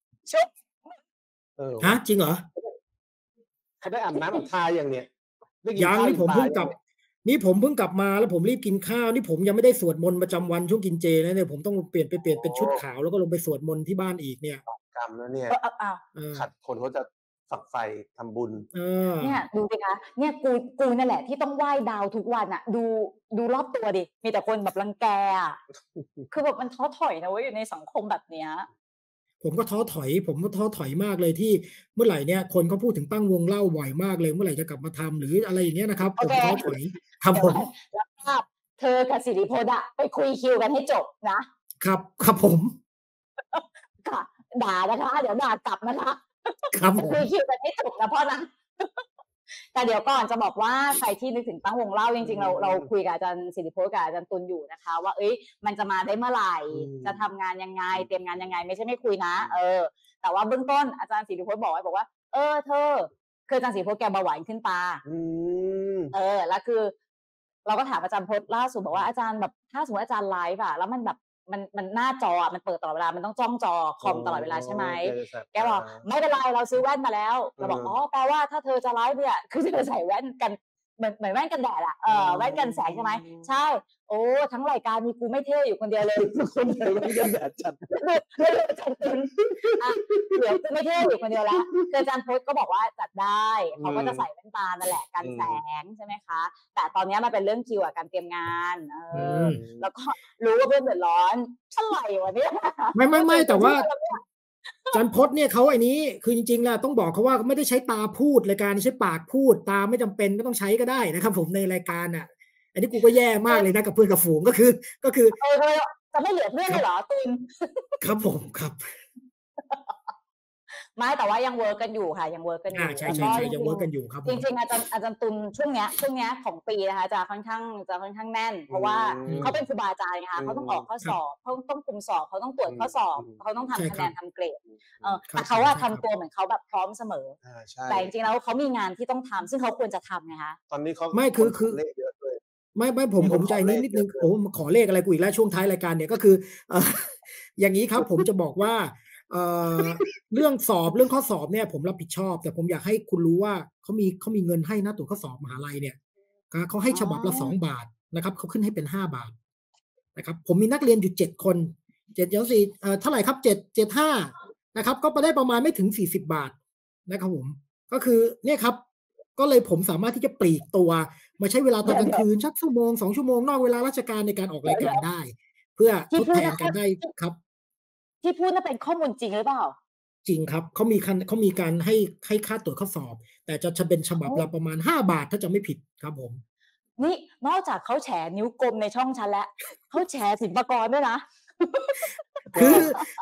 จริงเหรอเขาได้อาบน้ำอาบทาอย่างเนี้ยยังนี่ผมเพิ่งกลับมาแล้วผมรีบกินข้าวนี่ผมยังไม่ได้สวดมนต์ประจำวันช่วงกินเจนะเนี่ยผมต้องเปลี่ยนเป็นชุดขาวแล้วก็ลงไปสวดมนต์ที่บ้านอีกเนี่ยกรรมแล้วเนี่ยขัดคนเขาจะฝักใฝ่ทำบุญเนี่ยดูสิคะเนี่ยกูนั่นแหละที่ต้องไหว้ดาวทุกวันดูรอบตัวดิมีแต่คนแบบรังแกคือแบบมันท้อถอยนะเว้ยอยู่ในสังคมแบบเนี้ยผมก็ท้อถอยมากเลยที่เมื่อไหร่เนี่ยคนเขาพูดถึงตั้งวงเล่าบ่อยมากเลยเมื่อไหร่จะกลับมาทำหรืออะไรอย่างเงี้ยนะครับผมท้อถอยครับผมแล้วเธอกับสิริพจน์ไปคุยคิวกันให้จบนะครับผมค่ะด่านะคะเดี๋ยวด่ากลับนะคะครับคุยคิวกันให้จบนะพ่อนะแต่เดี๋ยวก่อนจะบอกว่าใครที่นึกถึงตั้งวงเล่าจริงๆเราคุยกับอาจารย์สิริพจน์กับอาจารย์ตุลอยู่นะคะว่ามันจะมาได้เมื่อไหร่จะทำงานยังไงเตรียมงานยังไงไม่ใช่ไม่คุยนะแต่ว่าเบื้องต้นอาจารย์สิริพจน์บอกไว้บอกว่าเธอคืออาจารย์สิริพจน์แกเบาหวานขึ้นตาแล้วคือเราก็ถามอาจารย์พจน์ล่าสุดบอกว่าอาจารย์แบบถ้าสมมติอาจารย์ไลฟ์แล้วมันแบบมันหน้าจอมันเปิดตลอดเวลามันต้องจ้องจอคอมตลอดเวลาใช่ไหมแกบอกไม่เป็นไรเราซื้อแว่นมาแล้วเราบอกแปลว่าถ้าเธอจะไลฟ์เนี่ยคือเธอใส่แว่นกันเหมือนแว่นกันแดดอะแว่นกันแสงใช่ไหมใช่โอ้ทั้งรายการมีกูไม่เท่อยู่คนเดียวเลยคนใส่แว่นกันแดดจัดเหลือกูไม่เท่อยู่คนเดียวแล้วคืออาจารย์พจน์ก็บอกว่าจัดได้เขาก็จะใส่แว่นตานั่นแหละกันแสงใช่ไหมคะแต่ตอนนี้มันเป็นเรื่องคิวกับการเตรียมงานแล้วก็รู้ว่าเพื่อนเดือดร้อนอะไรวะเนี่ยไม่แต่ว่าจันพจน์เนี่ยเขาไอ้นี้คือจริงๆแล้วต้องบอกเขาว่าไม่ได้ใช้ตาพูดรายการใช้ปากพูดตาไม่จำเป็นก็ต้องใช้ก็ได้นะครับผมในรายการอ่ะอันนี้กูก็แย่มากเลยนะกับเพื่อนกับฝูงก็คือจะไม่เหลือเพื่อนเลยเหรอตุนครับผมครับไม่แต่ว่ายังเวิร์กกันอยู่ค่ะยังเวิร์กกันอยู่ใช่ยังเวิร์กกันอยู่ครับจริงๆอาจารย์ตุลช่วงเนี้ยของปีนะคะจะค่อนข้างแน่นเพราะว่าเขาเป็นครูบาอาจารย์นะคะเขาต้องออกข้อสอบเขาต้องคุมสอบเขาต้องตรวจข้อสอบเขาต้องทำคะแนนทำเกรดแต่เขาว่าทำตัวเหมือนเขาแบบพร้อมเสมอแต่จริงๆแล้วเขามีงานที่ต้องทำซึ่งเขาควรจะทำไงคะตอนนี้เขาไม่คือไม่ผมใจนิดนึงโอ้ขอเลขอะไรกูอีกแล้วช่วงท้ายรายการเนี่ยก็คืออย่างนี้ครับผมจะบอกว่าเรื่องสอบเรื่องข้อสอบเนี่ยผมรับผิดชอบแต่ผมอยากให้คุณรู้ว่าเขามีเงินให้นะตัวข้อสอบมหาลัยเนี่ยเขาให้ฉบับละ2 บาทนะครับเขาขึ้นให้เป็น5 บาทนะครับผมมีนักเรียนอยู่7 คน7 4เท่าไหร่ครับ7 5นะครับก็ไปได้ประมาณไม่ถึง40 บาทนะครับผมก็คือเนี่ยครับก็เลยผมสามารถที่จะปลีกตัวมาใช้เวลาตอนกลางคืนสักชั่วโมง2 ชั่วโมงนอกเวลาราชการในการออกรายการได้เพื่อทดแทนกันได้ครับที่พูดน่าเป็นข้อมูลจริงหรือเปล่าจริงครับเขามีการให้ค่าตรวจข้อสอบแต่จะเป็นฉบับละประมาณ5 บาทถ้าจะไม่ผิดครับผมนี่นอกจากเขาแฉนิ้วกลมในช่องฉันแล้วเขาแฉศิลปากรด้วยนะคือ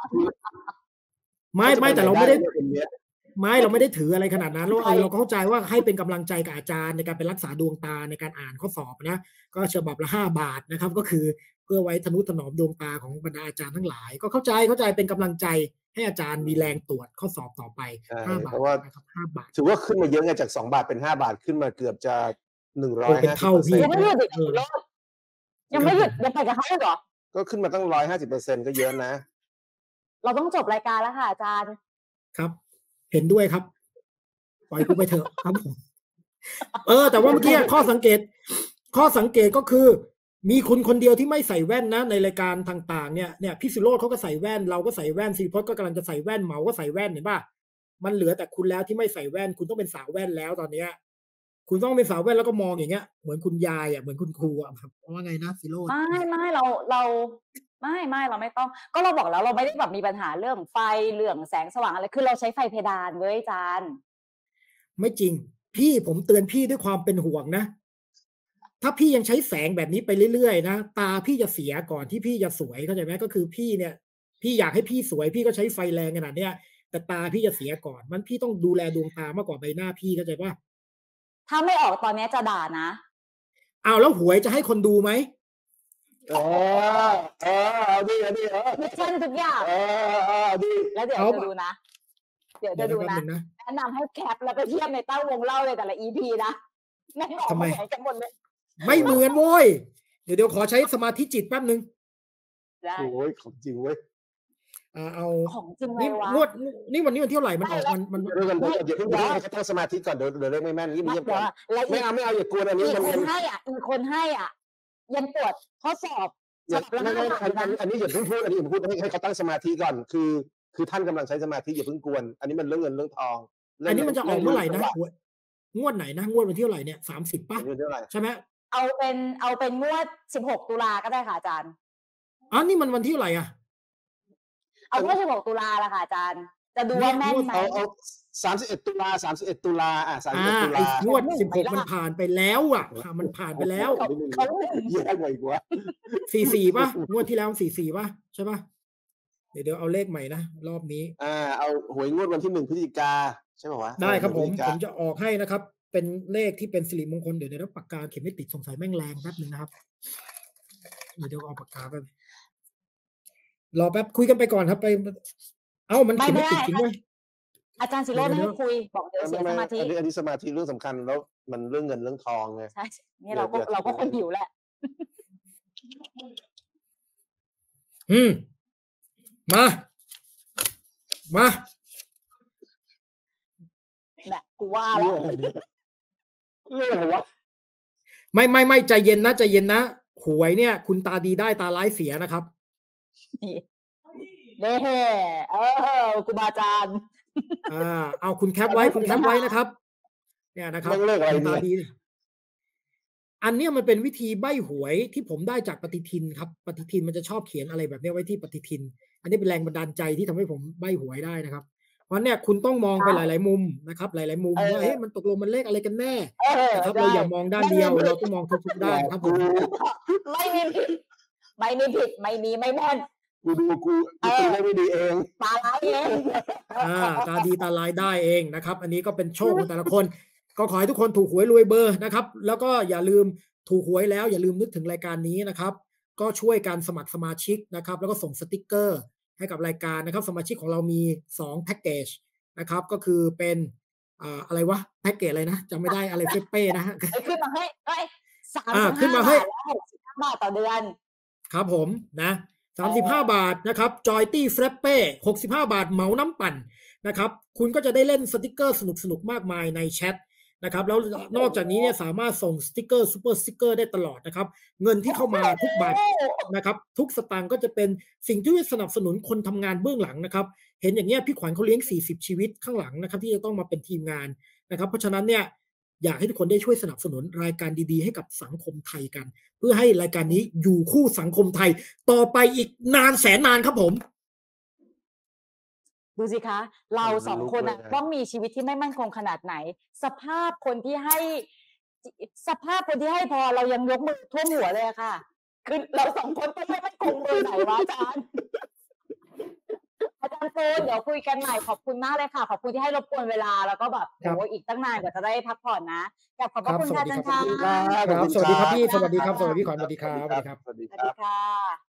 ไม่แต่เราไม่ได้ถืออะไรขนาดนั้นเราเข้าใจว่าให้เป็นกำลังใจกับอาจารย์ในการไปรักษาดวงตาในการอ่านข้อสอบนะก็ฉบับละ5 บาทนะครับก็คือเพื่อไว้ทนุถนอมดวงตาของบรรดาอาจารย์ทั้งหลายก็เข้าใจเป็นกำลังใจให้อาจารย์มีแรงตรวจข้อสอบต่อไป5 บาทนะครับ5 บาทถือว่าขึ้นมาเยอะไงจาก2 บาทเป็น5 บาทขึ้นมาเกือบจะ150% เป็นเท่าพี่ยังไม่หยุดยังไปกับเขาเหรอก็ขึ้นมาตั้ง150%ก็เยอะนะเราต้องจบรายการแล้วค่ะอาจารย์ครับเห็นด้วยครับปล่อยกูไปเถอะครับผมแต่ว่าเมื่อกี้ข้อสังเกตก็คือมีคุณคนเดียวที่ไม่ใส่แว่นนะในรายการต่างๆเนี่ยพี่สุโรจน์เขาก็ใส่แว่นเราก็ใส่แว่นศิริพจน์ก็กำลังจะใส่แว่นเหมาก็ใส่แว่นเห็นป่ะมันเหลือแต่คุณแล้วที่ไม่ใส่แว่นคุณต้องเป็นสาวแว่นแล้วตอนนี้คุณต้องเป็นสาวแว่นแล้วก็มองอย่างเงี้ยเหมือนคุณยายเหมือนคุณครูครับว่าไงนะศิโรจน์ไม่เราไม่ต้องก็เราบอกแล้วเราไม่ได้แบบมีปัญหาเรื่องไฟเรื่องแสงสว่างอะไรคือเราใช้ไฟเพดานเว้ยอาจารย์ไม่จริงพี่ผมเตือนพี่ด้วยความเป็นห่วงนะถ้าพี่ยังใช้แสงแบบนี้ไปเรื่อยๆนะตาพี่จะเสียก่อนที่พี่จะสวยเข้าใจไหมก็คือพี่เนี่ยพี่อยากให้พี่สวยพี่ก็ใช้ไฟแรงขนาดเนี้ยแต่ตาพี่จะเสียก่อนมันพี่ต้องดูแลดวงตามากกว่าใบหน้าพี่เข้าใจป่ะถ้าไม่ออกตอนนี้จะด่านะแล้วหวยจะให้คนดูไหมเอาดิมิชชั่นทุกอย่างดิแล้วเดี๋ยวจะดูนะแนะนำให้แคปแล้วไปเทียบในเต้าวงเล่าเลยแต่ละ EP นะไม่ออกทำไมกันหมดเลยไม่เหมือนโว้ยเดี๋ยวขอใช้สมาธิจิตแป๊บนึงโอ้ยของจริงเว้ยเอาของจริงเลยวะนี่วันนี้วันที่เท่าไหร่มันออกมันเดี๋ยวเพิ่งให้เขาตั้งสมาธิก่อนเดี๋ยวเรื่องไม่แม่นนี่ไม่เอาอย่ากวนอันนี้มันคนให้ยังตรวจข้อสอบอันนี้อย่าเพิ่งพูดอันนี้ผมพูดให้เขาตั้งสมาธิก่อนคือท่านกำลังใช้สมาธิอย่าเพิ่งกวนอันนี้มันเรื่องเงินเรื่องทองอันนี้มันจะออกเมื่อไหร่นะงวดไหนนะงวดวันที่เท่าไหร่เนี่ย30ป่ะใช่ไหมเอาเป็นงวด16 ตุลาก็ได้ค่ะอาจารย์นี่มันวันที่เท่าไหร่เอางวด16 ตุลาละค่ะอาจารย์จะดูว่าแม่นไหมเอา31 ตุลา31 ตุลา31 ตุลางวด16มันผ่านไปแล้วมันผ่านไปแล้วเขาแย่กว่าอีกวะ 44ป่ะงวดที่แล้ว44ป่ะใช่ป่ะเดี๋ยวเอาเลขใหม่นะรอบนี้เอาหวยงวดวันที่1 พฤศจิกาใช่ป่ะวะได้ครับผมจะออกให้นะครับเป็นเลขที่เป็นสิริมงคลเดี๋ยวปากกาเขียนไม่ติดสงสัยแม่งแรงแป๊บนึงนะครับเดี๋ยวเอาปากกาไปรอแป๊บคุยกันไปก่อนครับไปมันเขียนไม่ติดจริงด้วยอาจารย์ศิโรจน์ไม่ให้คุยบอกเดี๋ยวเสียสมาธิอันนี้สมาธิเรื่องสำคัญแล้วมันเรื่องเงินเรื่องทองไงใช่นี่เราก็คนหิวแหละมาเนี่ยกูว่าแล้วเรื่องอะไรวะไม่ใจเย็นนะใจเย็นนะหวยเนี่ยคุณตาดีได้ตาร้ายเสียนะครับเด้ครูบาอาจารย์เอาคุณแคปไว้นะครับเนี่ยนะครับคุณตาดีอันนี้มันเป็นวิธีใบ้หวยที่ผมได้จากปฏิทินครับปฏิทินมันจะชอบเขียนอะไรแบบนี้ไว้ที่ปฏิทินอันนี้เป็นแรงบันดาลใจที่ทำให้ผมใบ้หวยได้นะครับเพราะเนี่ยคุณต้องมองไปหลายๆมุมนะครับหลายๆมุมว่ามันตกลงมันเลขอะไรกันแน่นะครับเราอย่ามองด้านเดียวเราต้องมองทุกๆด้านครับผมไม่มีผิดไม่แม่นกูตีไม่ดีเองตาร้ายเองตาดีตาร้ายได้เองนะครับอันนี้ก็เป็นโชคของแต่ละคนก็ขอให้ทุกคนถูกหวยรวยเบอร์นะครับแล้วก็อย่าลืมถูกหวยแล้วอย่าลืมนึกถึงรายการนี้นะครับก็ช่วยการสมัครสมาชิกนะครับแล้วก็ส่งสติกเกอร์ให้กับรายการนะครับสมาชิกของเรามี2แพ็กเกจนะครับก็คือเป็นอะไรวะแพ็กเกจอะไรนะจำไม่ได้อะไรเฟเป้นะฮะขึ้นมาให้ขึ้นมาให้ 65 บาทต่อเดือนครับผมนะ35 บาทนะครับจอยตี้เฟรปเป้65 บาทเหมาน้ำปั่นนะครับคุณก็จะได้เล่นสติกเกอร์สนุกมากมายในแชทนะครับแล้วนอกจากนี้เนี่ยสามารถส่งสติกเกอร์ซูเปอร์สติกเกอร์ได้ตลอดนะครับเงินที่เข้ามาทุกบาทนะครับทุกสตางค์ก็จะเป็นสิ่งที่สนับสนุนคนทำงานเบื้องหลังนะครับเห็นอย่างเงี้ยพี่ขวัญเขาเลี้ยง40ชีวิตข้างหลังนะครับที่จะต้องมาเป็นทีมงานนะครับเพราะฉะนั้นเนี่ยอยากให้ทุกคนได้ช่วยสนับสนุนรายการดีๆให้กับสังคมไทยกันเพื่อให้รายการนี้อยู่คู่สังคมไทยต่อไปอีกนานแสนนานครับผมดูสิคะเรา2 คนต้องมีชีวิตที่ไม่มั่นคงขนาดไหนสภาพคนที่ให้พอเรายังยกมือท่วมหัวเลยค่ะคือเรา2 คนต้องไม่มั่นคงเบอร์ไหนวะอาจารย์ตูนเดี๋ยวคุยกันใหม่ขอบคุณมากเลยค่ะขอบคุณที่ให้รบกวนเวลาแล้วก็แบบโอ้อีกตั้งนานกว่าจะได้พักผ่อนนะขอบคุณค่ะอาจารย์ค่ะสวัสดีครับพี่สวัสดีครับสวัสดีขวัญสวัสดีครับสวัสดีค่ะ